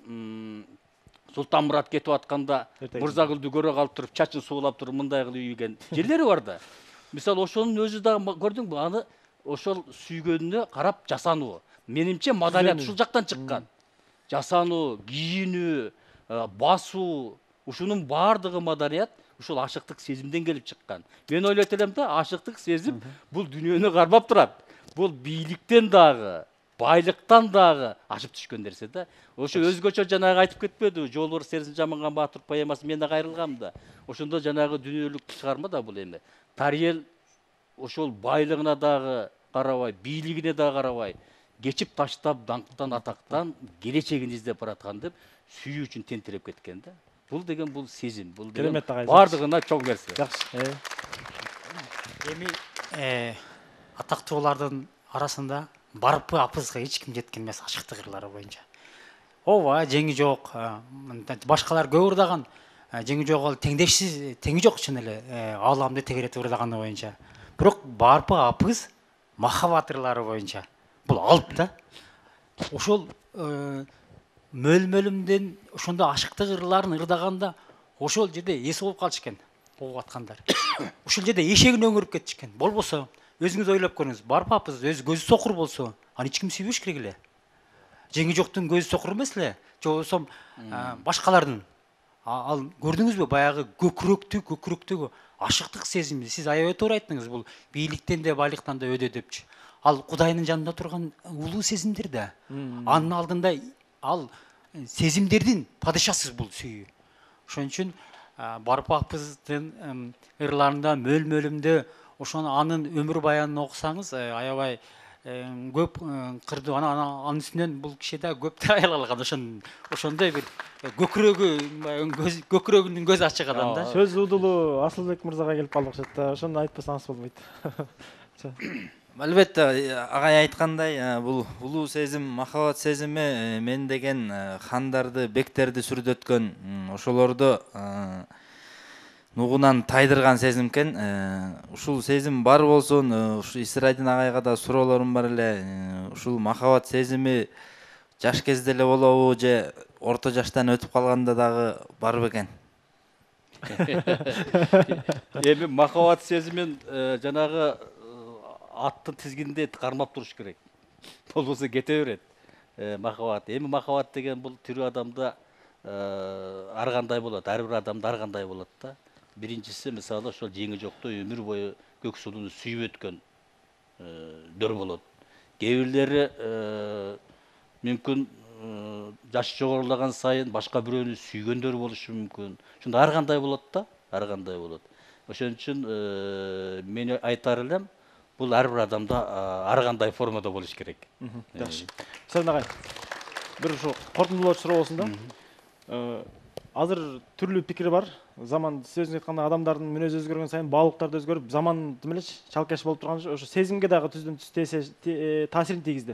Султанмурат кетип атканда Мырзагүлдү көрө калып туруп, чачын суулап туруп мындай кылып үйгөн жерлери бар да. Мисалы ошонун өзү дагы көрдүңбү, аны ошол сүйгөнүнө карап жасануу. Менимче маданият ушул жактан чыккан. Жасануу, кийинүү, басуу, ушунун баардыгы маданият ушул ашыктык сезимден келип чыккан. Мен ойлойт элем да, ашыктык сезим бул дүйнөнү кармап турат. Бул бийликтен дагы, байлыктан дагы ашып түшкөн нерсе да. Ошо өзгөчө жанагы айтып кетпеди, Жолборс Серсин жаманган баатыр поэмасы менде кайрылгам да. Ошондо жанагы дүйнөлүк чыгарма да бул эми. Тарыел ошол байлыгына дагы карабай, бийлигине дагы карабай, кечип таштап даңктан атактан келечегин издеп бараткан деп сүйүү үчүн тентиреп кеткен да. Бул деген бул сезим, бул деген бардыгына чоң нерсе. Жакшы. Эми атактуулардын арасында Барпы апызга эч ким жеткен эмес ашыктык ырлары боюнча. Ооба, жеңи жок, башкалар көп ырдаган. Жеңи жок ал теңдешсиз, теңи жок чын эле ааламды тегеретип ырдаганы боюнча. Бирок Барпы апыз махабат ырлары боюнча бул алып да. Ошол мөлмөлүмдөн ошондо ашыктык ырларын ырдаганда ошол жерде эс болуп калчу экен угуп аткандар. Ошол жерде эшегин өңүрүп кетишкен. Болбосо өзүңүз ойлоп көрүңүз, Барпы апыз өзү көзү сокур болсо, аны эч ким сүйбөш керек эле. Жеңи жоктун көзү сокур эмес эле, же болбосо башкалардын. Ал көрдүңүзбү баягы көкүрөктөгү ашыктык сезимди сиз аябай туура айттыңыз. Бул бийликтен да байлыктан да өдө депчи. Ал Кудайдын жанында турган улуу сезимдер да. Анын алдында ал сезимдердин падышасыз бул сүйүү. Ошон үчүн Барпы апыздын ырларында мөлмөлүмдө ошону анын өмүр баянын окусаңыз аябай көп кырдуу, анын үстүнөн бул киши да көп аял алган. Ошондой бир көкүрөгүнүн көзү ачык адам да. Сөз удулуу Асылбек мырзага келип калдык окшойт да. Ошону айтпасаңыз болбойт. Албетте, агай айткандай, бул улуу сезим, махабат сезими мен деген хандарды, бектерди сүрдөткөн, ошолорду нугунан тайдырган сезим экен. Ушул сезим бар болсун, ушу Исрайдин агайга да суроолорум бар эле. Ушул махабат сезими жаш кезде эле болобу же орто жаштан өтүп калганда дагы бар бекен? Эми махабат сезимин жанагы аттын тизгинде кармап туруш керек. Болбосо кете берет. Махабат. Эми махабат деген бул тирүү адамда ар кандай болот, ар бир адамда ар кандай болот да. Биринчиси мисалы ошол жеңи жоктой өмүр бою көк сууну сүйүп өткөн дөр болот. Кээ бирлери мүмкүн жашы жогорулаган сайын башка бирөөнү сүйгөндөр болушу мүмкүн. Ошондо ар кандай болот да, ар кандай болот. Ошон үчүн мен айтар элем, бул ар бир адамда ар кандай формада болуш керек. Жакшы. Сен агай. Бир ушу корутундулоо суроо болсун да. Азыр түрлүү пикир бар. Заман сөзүн айтканда адамдардын мүнөзү өзгөргөн сайын баалыктар да өзгөрүп, заман демелечи, чалкеш болуп турган ошо сезимге дагы түздөн түз таасирин тийгизди.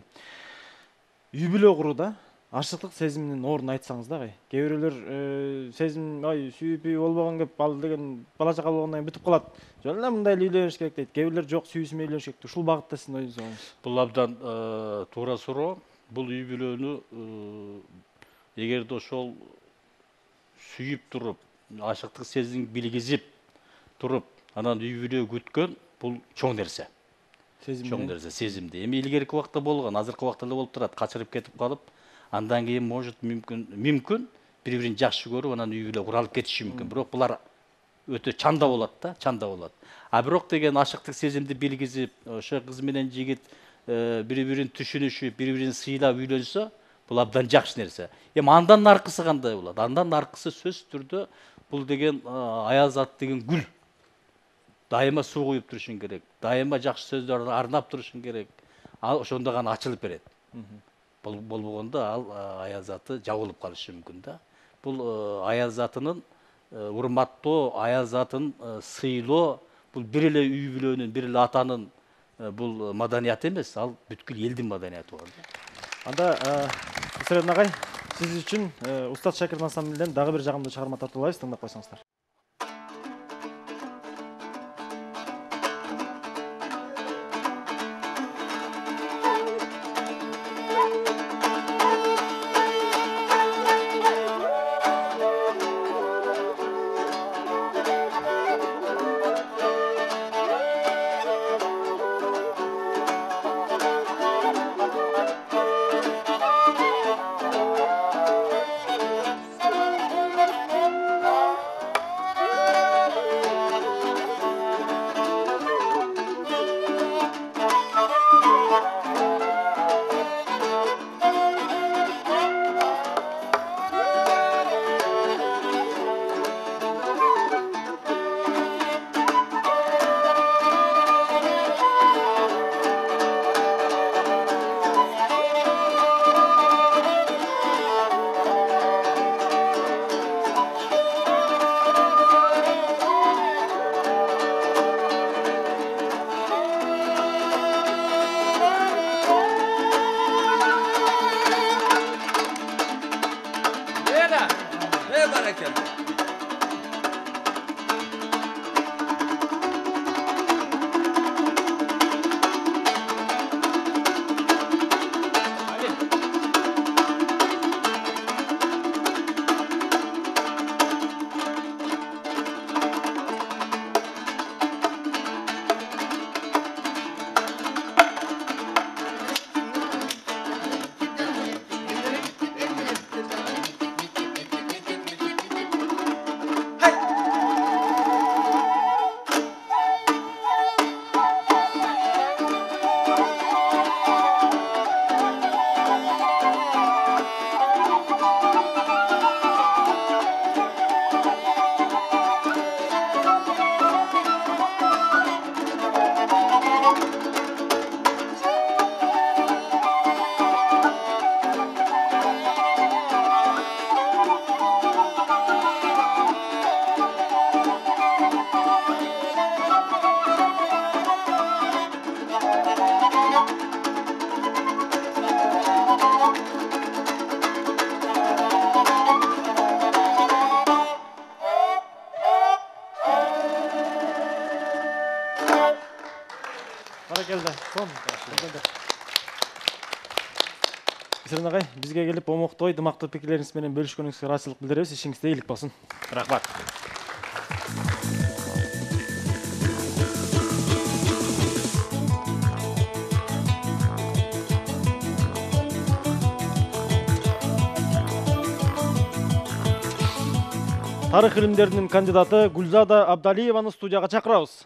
Үй бүлө курууда арчылык сезиминин ордун айтсаңыз да агай. Кээ бирөөлөр сезим сүйүп болбогон кеп ал деген бала чака болгондон кийин бүтүп калат. Жөн эле мындай үйлөнүш керек дейт. Кээ бирлер жок, сүйүүсү менен үйлөнүш керек. Ушул багытта сиздин оюңуз бар. Бул абдан туура суроо. Бул үй бүлөнү эгерде ошол сүйүп туруп, ашыктык сезим билгизип туруп, анан үй бүлө күткөн бул чоң нерсе. Чоң нерсе сезимди. Эми илгерки убакта болгон, азыркы убакта эле болуп турат, качырып кетип калып, андан кийин может мүмкүн бири-бирин жакшы көрүп, анан үй бүлө куралып кетиши мүмкүн. Бирок булар өтө чанда болот да, чанда болот. А бирок деген ашыктык сезимди билгизип, ошо кыз менен жигит бири-бирин түшүнүшүп, бири-бирин сыйлап үйлөнсө, бул абдан жакшы нерсе. Эми андан наркысы кандай болот? Андан наркысы сөзсүз түрдө бул деген аял зат деген гүл. Дайыма суу куюп турушуң керек. Дайыма жакшы сөздөрдү арнап турушуң керек. Ал ошондо гана ачылып берет. Болбогондо ал аял заты жабылып калышы мүмкүн да. Бул аял затынын урматтоо, аял затын сыйлоо, бул бир эле үй бүлөнүн, бир эле атанын бул маданияты эмес, ал бүткүл элдин маданияты бар да. Анда Исрайдин агай, сиз үчүн Устат Шакирдин ансамблинен дагы бир жагымдуу чыгарма тартуулайбыз, тыңдап койсоңуздар. Баракелде. Исерин агай, бизге келип омоктой дымактуу пикирлериңиз менен бөлүшкөнүңүзгө ыраазычылык билдиребиз. Ишиңизде ийгилик болсун. Рахмат. Тарых илимдеринин кандидаты Гүлзада Абдалиеваны студияга чакырабыз.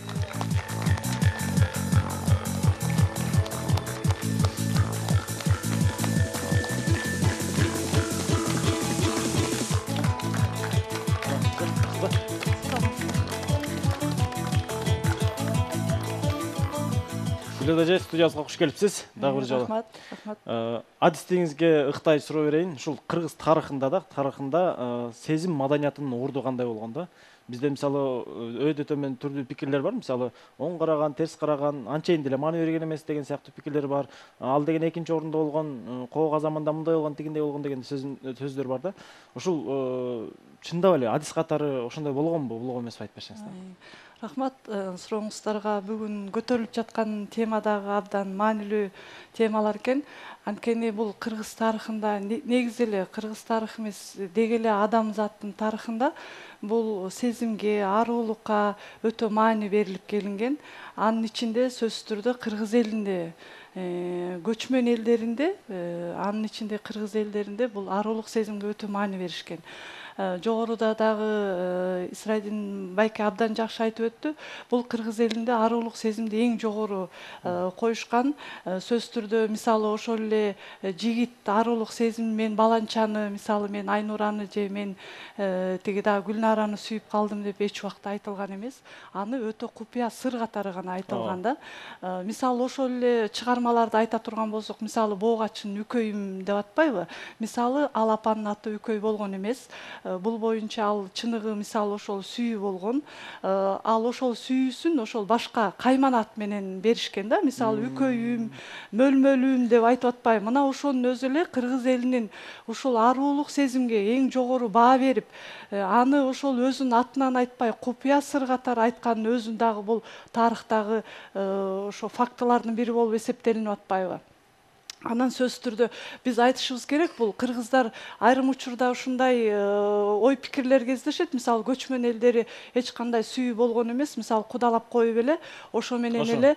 Гүлзада эже, студиябызга куш келипсиз. Дагы бир жолу. Рахмат. Адистигиңизге ыктай суроо берейин. Ушул кыргыз тарыхында сезим маданиятынын орду кандай болгон да? Бизде мисалы өйдө төмөн түрдүү пикирлер бар. Мисалы оң караган, терс караган, анчейин деле маани берген эмес деген сыяктуу пикирлер бар. Ал деген экинчи орунда болгон, коога заманда мындай болгон, тигиндей болгон деген сөздөр бар да. Ушул чындап эле адис катары ошондой болгонбу, болгон эмеспи айтып берсеңиз да. Рахмат сурооңуздарга. Бүгүн көтөрүлүп жаткан тема дагы абдан маанилүү темалар экен. Анткени бул кыргыз тарыхында негизи эле кыргыз тарыхы эмес, деги эле адамзаттын тарыхында бул сезимге, аруулукка өтө маани берилип келинген. Анын ичинде сөзсүз түрдө кыргыз элинде, көчмөн элдеринде, анын ичинде кыргыз элдеринде бул аруулук сезимге өтө маани беришкен. Жогоруда дагы Исрайдин байке абдан жакшы айтып өттү. Бул кыргыз элинде аруулук сезимди эң жогору коюшкан. Сөзсүз түрдө мисалы ошол эле жигит аруулук сезим, мен баланчаны, мисалы мен Айнураны же мен тиги дагы Гүлнараны сүйүп калдым деп эч убакта айтылган эмес. Аны өтө купуя сыр катары гана айтылган да. Мисалы ошол эле чыгармаларды айта турган болсок, мисалы Боогаччын Үкөйүм деп атпайбы? Мисалы ал апанын аты Үкөй болгон эмес. Бул боюнча ал чыныгы мисалы ошол сүйүү болгон. Ал ошол сүйүүсүн ошол башка кайманат менен беришкен да. Мисалы Үкөйүм, Мөлмөлүм деп айтып атпайбы? Мына ошонун өзү эле кыргыз элинин ушул аруулук сезимге эң жогору баа берип, аны ошол өзүнүн атынан айтпай купуя сыр катары айткандын өзүн дагы бул тарыхтагы ошо фактылардын бири болуп эсептелинип атпайбы? Анан сөзсүз түрдө биз айтышыбыз керек, бул кыргыздар айрым учурда ушундай ой пикирлер кездешет. Мисалы көчмөн элдери эч кандай сүйүү болгон эмес, мисалы кудалап коюп эле ошо менен эле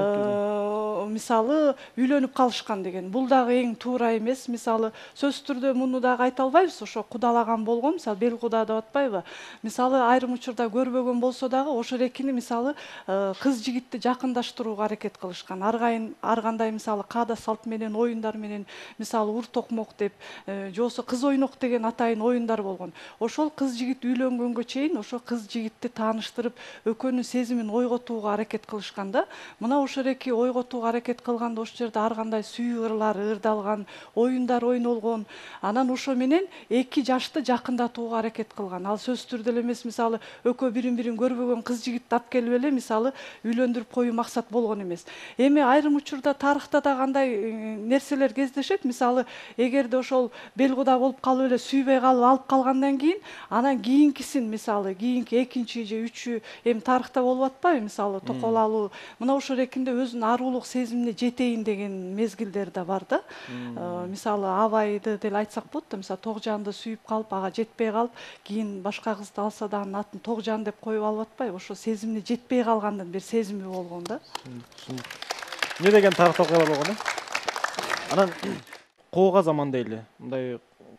мисалы үйлөнүп калышкан деген. Бул дагы эң туура эмес. Мисалы сөзсүз түрдө муну дагы айта албайбыз, ошо кудалаган болгон, мисалы бел куда деп атпайбы? Мисалы айрым учурда көрбөгөн болсо дагы ошол экини мисалы кыз жигитти жакындаштырууга аракет кылышкан. Ар кандай мисалы каада салт менен, оюндар менен, мисалы ур токмок деп, жосо кыз ойнок деген атайын оюндар болгон. Ошол кыз жигит үйлөнгөнгө чейин ошо кыз жигитти тааныштырып, экөөнүн сезимин ойготууга аракет кылышкан да. Мына ошол эки ойготууга аракет кылганда ошол жерде ар кандай сүйүү ырлары ырдалган, оюндар ойнолгон. Анан ошо менен эки жашты жакындатууга аракет кылган. Ал сөзсүз түрдө эле эмес, мисалы экөө бирин көрбөгөн кыз жигитти алып келип эле мисалы үйлөндүрүп коюу максат болгон эмес. Эми айрым учурда тарыхта да кандай нерселер кездешет. Мисалы эгерде ошол бел куда болуп калып эле сүйбөй калып алып калгандан кийин, анан кийинкисин мисалы кийинки экинчи же үчү эми тарыхта болуп атпайбы? Мисалы токол алуу. Мына ошол экинде өзүнүн аруулук сезимине жетейин деген мезгилдер да бар да. Мисалы Абайды деле айтсак болот да. Мисалы Тогжанды сүйүп калып, ага жетпей калып, кийин башка кызды алса да анын атын Тогжан деп коюп алып атпайбы? Ошо сезимине жетпей калгандын бир сезими болгон да. Не деген тарыхта окуялар болгон да? Анан коога заман дейли, мындай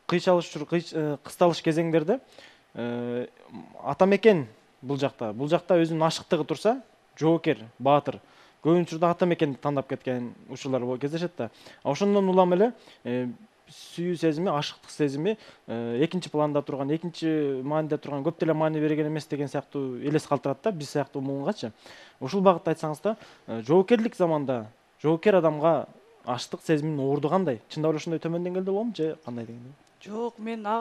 кысталыш кезеңдерде ата мекен бул жакта өзүнүн ашыктыгы турса, жоокер, баатыр көбүнчө учурда ата мекенди тандап кеткен учурлар кездешет да. Ошондон улам эле сүйүү сезими, ашыктык сезими экинчи планда турган, экинчи мааниде турган, көп деле маани берген эмес деген сыяктуу элес калтырат да биз сыяктуу муунгачы. Ушул багытта айтсаңыз да, жоокерлик заманда жоокер адамга аштык сезиминин орду кандай? Чындап эле ушундай төмөн деңгээлде болобу же кандай деңгээлде? Жок,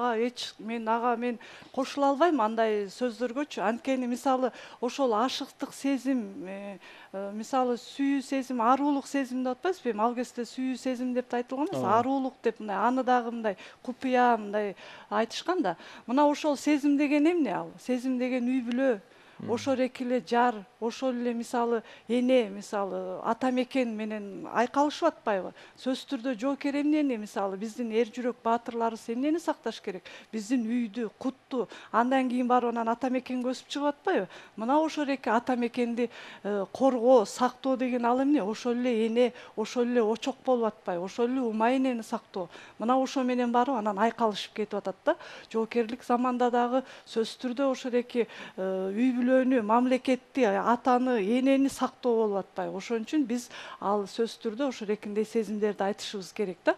мен кошула албайм андай сөздөргөчү. Анткени мисалы ошол ашыктык сезим, мисалы сүйүү сезим, аруулук сезим деп атпайсызбы? Эми ал кезде сүйүү сезим деп да айтылган эмес, аруулук деп мындай аны дагы мындай купуя мындай айтышкан да. Мына ошол сезим деген эмне ал? Сезим деген үй бүлө, ошол эле жар, ошол эле мисалы эне, мисалы ата мекен менен айкалышып атпайбы? Сөзсүз түрдө жоокер эмнени, мисалы биздин эр жүрөк баатырларыбыз эмнени сакташ керек? Биздин үйдү, кутту, андан кийин барып анан ата мекенге өсүп чыгып атпайбы? Мына ошол ата мекенди коргоо, сактоо деген ал эмне? Ошол эле эне, ошол эле очок болуп атпайбы? Ошол эле умай энени сактоо. Мына ошо менен барып анан айкалышып кетип атат да. Жоокерлик заманда дагы сөзсүз түрдө ошол үй бүлөнү, мамлекетти, атаны, энени сактоо болуп атпайбы? Ошон үчүн биз ал сөзсүз түрдө ошол экиндей сезимдерди айтышыбыз керек да.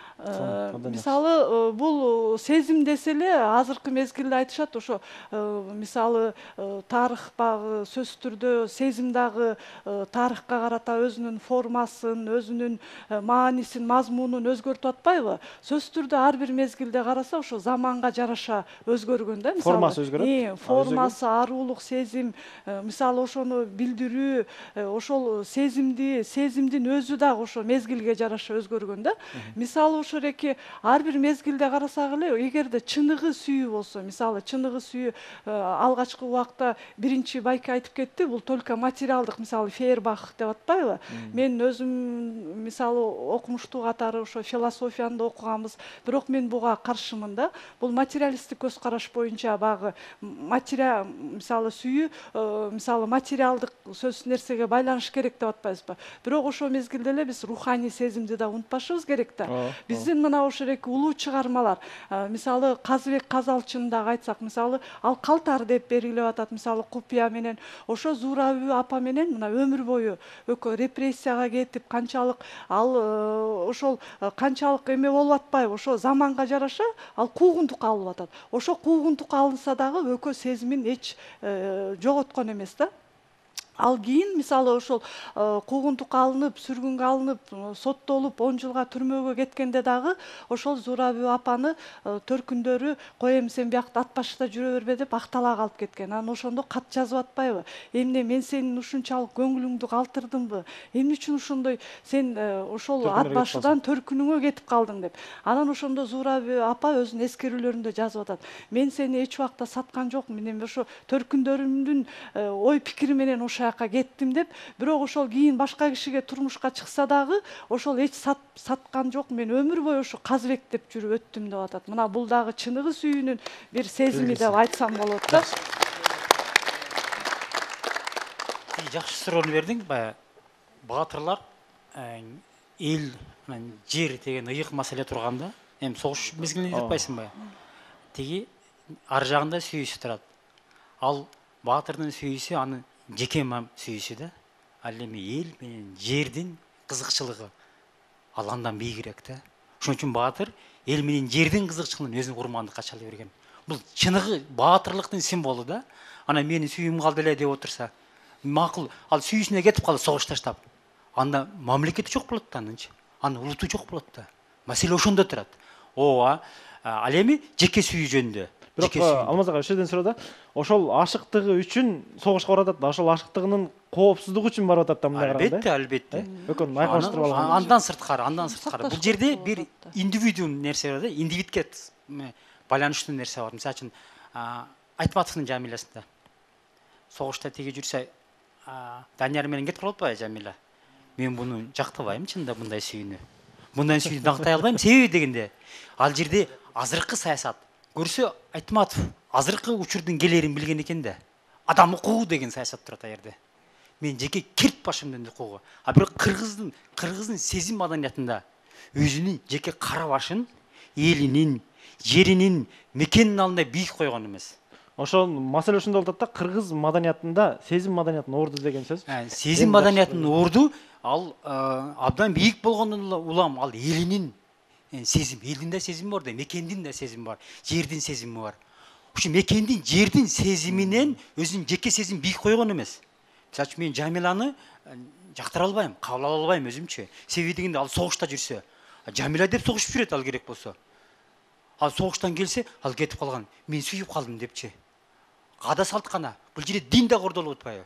Мисалы бул сезим десе эле азыркы мезгилде айтышат, ошо мисалы тарых багы сөзсүз түрдө сезим дагы тарыхка карата өзүнүн формасын, өзүнүн маанисин, мазмунун өзгөртүп атпайбы? Сөзсүз түрдө ар бир мезгилде караса ошо заманга жараша өзгөргөн да, мисалы. Формасы өзгөрөт? Формасы, аруулук сезим, мисалы ошону билдирүү, ошол сезимдин өзү дагы ошо мезгилге жараша өзгөргөн да. Мисалы ошол ар бир мезгилде карасак эле, эгерде чыныгы сүйүү болсо, мисалы чыныгы сүйүү алгачкы убакта биринчи байке айтып кетти, бул только материалдык, мисалы Фейербах деп атпайбы? Мен өзүм мисалы окумуштуу катары ошо философияны да окуганбыз, бирок мен буга каршымын да. Бул материалисттик көз караш боюнча багы мисалы сүйүү, мисалы материалдык сөзсүз нерсеге байланыш керек деп атпайбызбы? Бирок ошол мезгилде эле биз руханий сезимди да унутпашыбыз керек да. Биздин мына ошол улуу чыгармалар, мисалы Казыбек Казалчыны дагы айтсак, мисалы ал калтар деп белгилеп атат, мисалы Купия менен, ошо Зуура Бүбү апа менен мына өмүр бою экөө репрессияга кетип, канчалык ал ошол канчалык эме болуп атпайбы? Ошо заманга жараша ал куугунтукка алынып атат. Ошо куугунтукка алынса дагы экөө сезимин эч жоготкон эмес да. Ал кийин мисалы ошол куугунтукка алынып, сүргүнгө алынып, соттолуп, 10 жылга түрмөгө кеткенде дагы ошол Зуура Бүбү апаны төркүндөрү коем сен биякта ат башыда жүрө бербе деп акталаага алып кеткен. Анан ошондо кат жазып атпайбы? Эмне мен сенин ушунчалык көңүлүңдү калтырдымбы? Эмне үчүн ошондой сен ошол ат башыдан төркүнүңө кетип калдың деп. Анан ошондо Зуура Бүбү апа өзүнүн эскерүүлөрүндө жазып атат. Мен сени эч убакта саткан жокмун, мен ошо төркүндөрүмдүн ой пикири менен ошо жака кеттим деп, бирок ошол кийин башка кишиге турмушка чыкса дагы ошол эч саткан жок, мен өмүр бою ошо Казыбек деп жүрүп өттүм деп атат. Мына бул дагы чыныгы сүйүүнүн бир сезими деп айтсам болот да. Жакшы суроону бердиң. Баягы баатырлар эл жер деген ыйык маселе турганда, эми согуш мезгилинде деп атпайсыңбы? Тиги ар жагында сүйүүсү турат. Ал баатырдын сүйүүсү аны жеке сүйүүсү да. Ал эми эл менен жердин кызыкчылыгы ал андан бийигирээк да. Ошон үчүн баатыр эл менен жердин кызыкчылыгын өзүнүн курмандыкка чала берген. Бул чыныгы баатырлыктын символу да. Анан менин сүйүүм калды эле деп отурса, макул, ал сүйүүсүнө кетип калды согуш таштап. Анда мамлекети жок болот да анынчы. Анын улуту жок болот да. Маселе ошондо турат. Ооба. Ал эми жеке сүйүү жөнүндө. Бирок Алмаз ага ошол жерден суроо, ошол ашыктыгы үчүн согушка барат да, ошол ашыктыгынын коопсуздугу үчүн барып атат да мындай караганда. Албетте. Экөөнүн айкалыштырып алган. Андан сырткары. Бул жерде бир индивидуум нерсе бар да, индивидке байланыштуу нерсе бар. Мисалы үчүн Айтматовдун Жамилясында согушта теге жүрсө, Данияр менен кетип калып атпайбы Жамиля? Мен буну жактабайм чынында мындай сүйүүнү. Мындай сүйүүнү даңктай албайм. Себеби дегенде, ал жерде азыркы саясат көрсө Айтматов азыркы учурдун келерин билген экен да. Адам укугу деген саясат турат ал жерде. Мен жеке кирт башымдын укугу. А бирок кыргыздын сезим маданиятында өзүнүн жеке кара башын, элинин, жеринин, мекенинин алдында бийик койгон эмес. Ошол маселе ошондо болот да, кыргыз маданиятында сезим маданиятынын орду деген сөз. Сезим маданиятынын орду ал абдан бийик болгондон улам ал элинин сезим, элдин да сезими бар да, мекендин да сезими бар, жердин сезими бар. Ошо мекендин, жердин сезиминен өзүнүн жеке сезим бийик койгон эмес. Мисалы үчүн мен Жамиланы жактыра албайм, кабыл ала албайм өзүмчө. Себеби дегенде ал согушта жүрсө, Жамиля деп согушуп жүрөт ал керек болсо. Ал согуштан келсе, ал кетип калган. Мен сүйүп калдым депчи. Када салткана. Бул жерде дин да кордолуп атпайбы?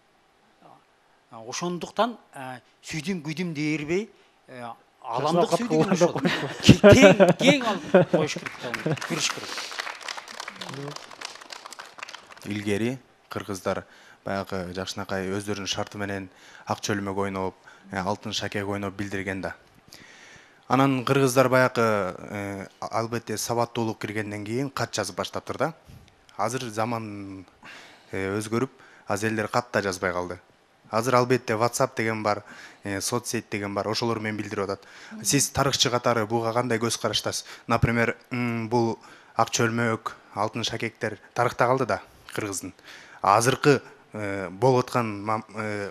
Ошондуктан сүйдүм күйдүм дей бербей, аламдык сүйүү деген ошол. Кең алып коюш керек, көрүш керек. Илгери кыргыздар баягы жакшынакай өздөрүнүн шарты менен ак чөлмөк ойноп, алтын шакек ойноп билдирген да. Анан кыргыздар баягы албетте сабаттуулук киргенден кийин кат жазып баштаптыр да. Азыр заман өзгөрүп, азыр элдер кат да жазбай калды. Азыр албетте WhatsApp деген бар, соцсеть деген бар, ошолор менен билдирип атат. Сиз тарыхчы катары буга кандай көз караштасыз? Например, бул ак чөлмөк, алтын шакектер тарыхта калды да кыргыздын. Азыркы болуп аткан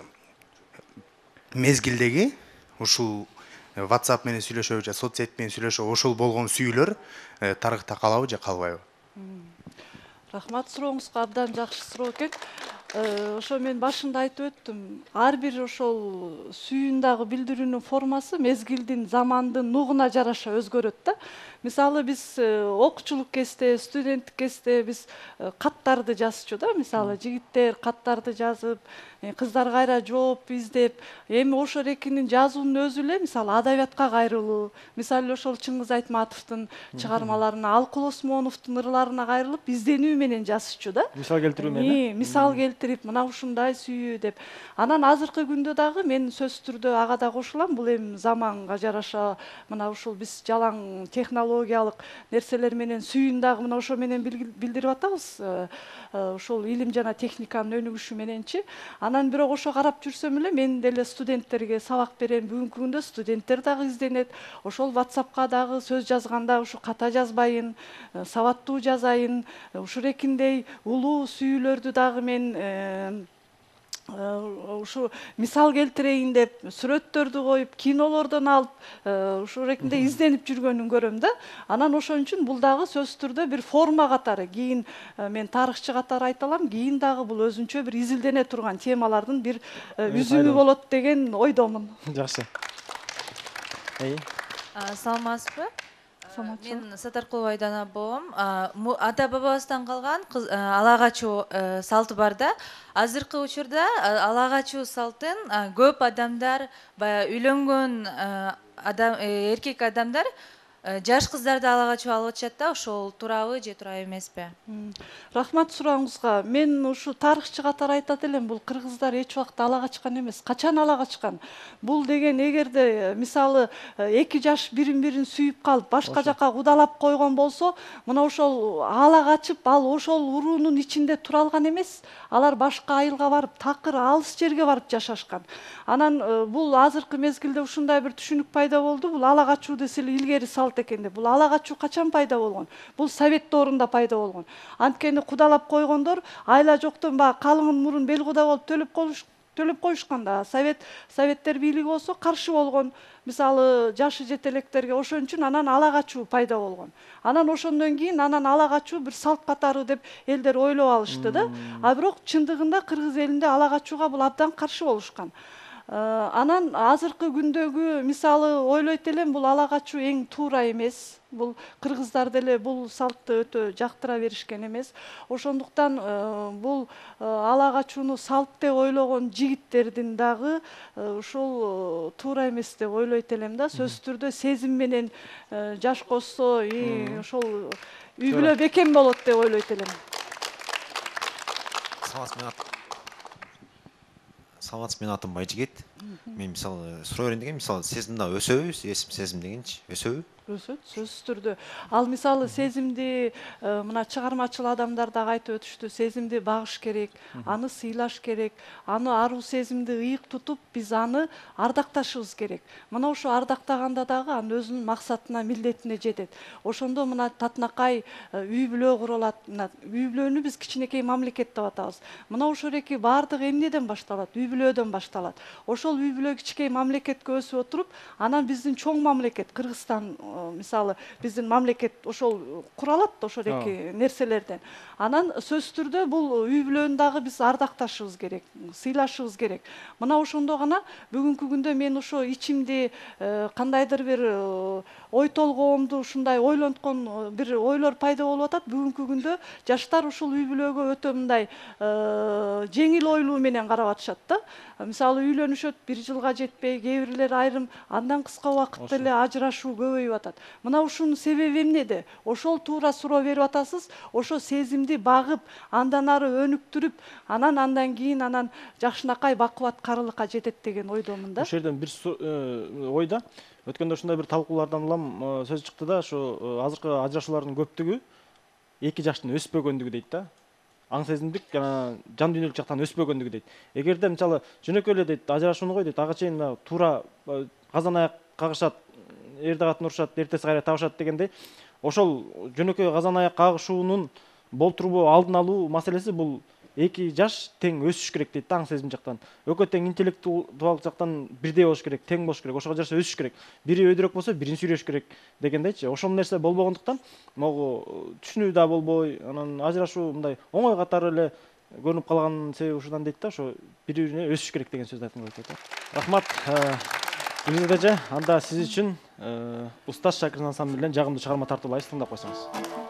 мезгилдеги ушул WhatsApp менен сүйлөшөбү же соцсеть менен сүйлөшөбү, ошол болгон сүйүүлөр тарыхта калабы же калбайбы? Рахмат, сурооңузга абдан жакшы суроо экен. Ошо мен башында айтып өттүм. Ар бир ошол сүйүүн дагы билдирүүнүн формасы мезгилдин, замандын нугуна жараша өзгөрөт да. Мисалы биз окуучулук кезде, студенттик кезде биз каттарды жазчу да. Мисалы жигиттер каттарды жазып, кыздар кайра жооп издеп, эми ошо эрекинин жазуунун өзү эле мисалы адабиятка кайрылуу, мисалы ошол Чыңгыз Айтматовдун чыгармаларына, Алкул Осмоновдун ырларына кайрылып изденүү менен жазчу да. Мисал келтирүү менен. Мисал келтирип, мына ушундай сүйүү деп. Анан азыркы күндө дагы мен сөзсүз түрдө ага да кошулам. Бул эми заманга жараша мына ушул биз жалаң технологиялык нерселер менен сүйүүн дагы мына ошо менен билдирип атабыз. Ошол илим жана техниканын өнүгүшү мененчи. Анан бирок ошо карап жүрсөм эле мен деле студенттерге сабак берем. Бүгүнкү күндө студенттер дагы изденет. Ошол WhatsAppка дагы сөз жазганда ушу ката жазбайын, сабаттуу жазайын. Ушул эрекиндей улуу сүйүүлөрдү дагы мен ушу мисал келтирейин деп сүрөттөрдү коюп, кинолордон алып, ушул эрекинде изденип жүргөнүн көрөм да. Анан ошон үчүн бул дагы сөзсүз түрдө бир форма катары, кийин мен тарыхчы катары айта алам, кийин дагы бул өзүнчө бир изилдене турган темалардын бир үзүнү болот деген ойдомун. Жакшы. Саламатсызбы? Мен Сатаркулова Айдана болом. Ата бабабыздан калган ала качуу салты бар да. Азыркы учурда ала качуу салтын көп адамдар, баягы үйлөнгөн эркек адамдар жаш кыздарды ала качуу алып атышат да. Ошол туурабы же туура эмеспи? Рахмат сурооңузга. Мен ушу тарыхчы катары айтат элем, бул кыргыздар эч убакта ала качкан эмес. Качан ала качкан? Бул деген эгерде мисалы эки жаш бирин-бирин сүйүп калып, башка жака кудалап койгон болсо, мына ошол ала качып, ал ошол уруунун ичинде тура алган эмес. Алар башка айылга барып, такыр алыс жерге барып жашашкан. Анан бул азыркы мезгилде ушундай бир түшүнүк пайда болду. Бул ала качуу десе эле илгери салт экен деп. Бул ала качуу качан пайда болгон? Бул Совет доорунда пайда болгон. Анткени кудалап койгондор айла жоктон баягы калың мурун бел куда болуп төлөп коюшканда. Советтер бийлиги болсо каршы болгон. Мисалы жашы жете электерге ошон үчүн анан ала качуу пайда болгон. Анан ошондон кийин анан ала качуу бир салт катары деп элдер ойлоп алышты да. А бирок чындыгында кыргыз элинде ала качууга бул абдан каршы болушкан. Анан азыркы күндөгү мисалы ойлойт элем, бул ала качуу эң туура эмес. Бул кыргыздар деле бул салтты өтө жактыра беришкен эмес. Ошондуктан бул ала качууну салт деп ойлогон жигиттердин дагы ушул туура эмес деп ойлойт элем да. Сөзсүз түрдө сезим менен жаш кошсо, ошол үй бүлө бекем болот деп ойлойт элем. Саламатсыз, мен атым Байжигит. Мен мисалы суроо берейин деген, мисалы сезимде өсөбү, сезим дегенчи, өсөбү? Өсөт, сөзсүз түрдө. Ал мисалы сезимди мына чыгармачыл адамдар дагы айтып өтүштү, сезимди багыш керек, аны сыйлаш керек, аны аруу сезимди ыйык тутуп, биз аны ардакташыбыз керек. Мына ошо ардактаганда дагы анын өзүнүн максатына, милдетине жетет. Ошондо мына татынакай үй бүлө курулат. Үй бүлөнү биз кичинекей мамлекет деп атабыз. Мына ошол эки баардыгы эмнеден башталат? Үй бүлөдөн башталат. Ошол үй бүлө кичинекей мамлекетке өсүп отуруп, анан биздин чоң мамлекет Кыргызстан мисалы биздин мамлекет ошол куралат ошол эки нерселерден. Анан сөзсүз түрдө бул үй бүлөнү дагы биз ардакташыбыз керек, сыйлашыбыз керек. Мына ошондо гана бүгүнкү күндө мен ошо ичимди кандайдыр бир ой толгоомду ушундай ойлонткон бир ойлор пайда болуп атат. Бүгүнкү күндө жаштар ушул үй бүлөгө өтө мындай жеңил ойлуу менен карап атышат да. Мисалы үйлөнүшөт, 1 жылга жетпей, кээ бирлер айрым андан кыска убакытта эле ажырашуу көбөйүп атат. атат. Мына ушунун себеби эмнеде? Ошол туура суроо берип атасыз, ошо сезимди багып, андан ары өнүктүрүп, андан кийин жакшынакай бакубат-карылыкка жетет деген ойдомун да. Ошол жерден бир ойда өткөндө ушундай бир талкуулардан улам сөз чыкты да, ошо азыркы ажырашуулардын көптүгү эки жаштын өспөгөндүгү дейт да. Аң сезимдик жана жан дүйнөлүк жактан өспөгөндүгү дейт. Эгерде мисалы жөнөкөй эле дейт, ажырашууну кой дейт, ага чейин туура казан аяк кагышат, эрде катын урушат, эртеси кайра табышат дегендей, ошол жөнөкөй казан аяк кагышуунун болтурбоо, алдын алуу маселеси бул эки жаш тең өсүш керек дейт аң сезим жактан. Экөө тең интеллектуалдык жактан бирдей болуш керек, тең болуш керек, ошого жараша өсүш керек. Бири өйдөрөөк болсо бирин сүйрөш керек дегендейчи. Ошол нерсе болбогондуктан могу түшүнүү да болбой, анан ажырашуу мындай оңой катары эле көрүнүп калганын себеби ушудан дейт да, ошо бири-бирине өсүш керек деген сөздү айткым келет. Рахмат. Гүлзат эже, анда сиз үчүн Устаз Шакир ансамблинен жагымдуу чыгарма тартуулайбыз, тыңдап койсоңуз.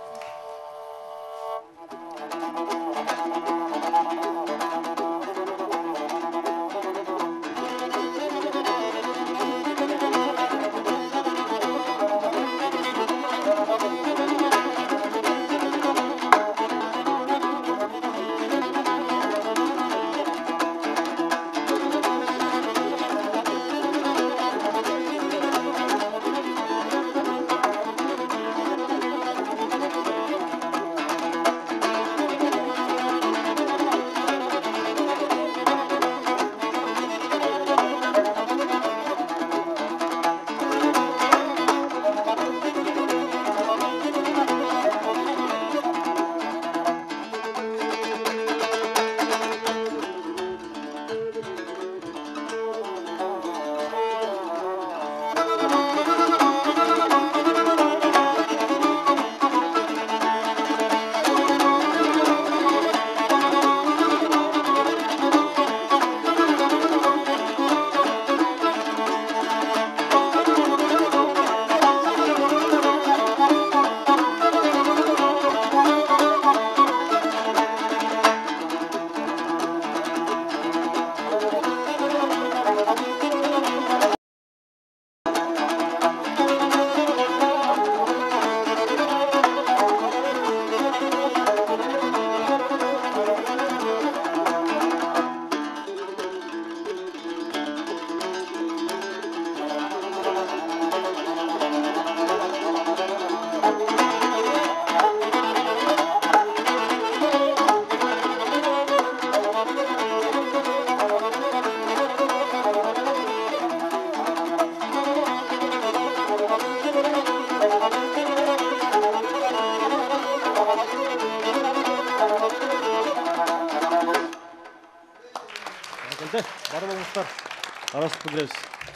Бар болуңуздар. Аралашып билебиз.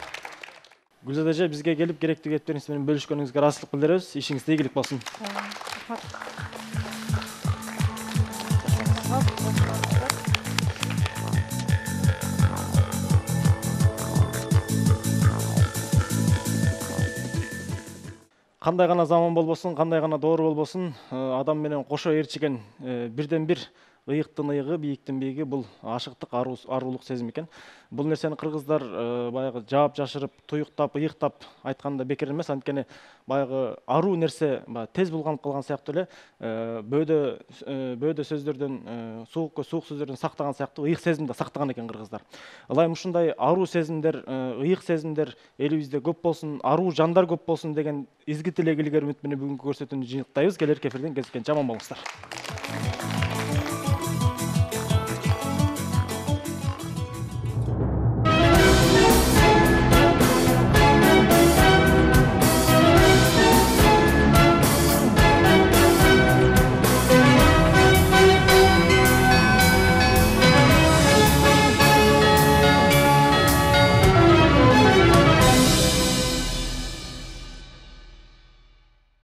Гүлзат эже, бизге келип керектүү кептериңиз менен бөлүшкөнүңүзгө ыраазычылык билдиребиз. Ишиңизде ийгилик болсун. Кандай гана заман болбосун, кандай гана доор болбосун, адам менен кошо ээрчиген бирден бир ыйыктын ыйыгы, бийиктин бийиги бул ашыктык, аруулук сезим экен. Бул нерсени кыргыздар баягы жаап жашырып, туюктап, ыйыктап айтканда бекер эмес. Анткени баягы аруу нерсе тез булганып калган сыяктуу эле бөөдө сөздөрдөн, суукка суук сөздөрдөн сактаган сыяктуу ыйык сезимди сактаган экен кыргыздар. Ылайым ушундай аруу сезимдер, ыйык сезимдер элибизде көп болсун, аруу жандар көп болсун деген изги тилек, илгери үмүт менен бүгүнкү көрсөтүүнү жыйынтыктайбыз. Келерки эфирден кезишкенче аман болуңуздар.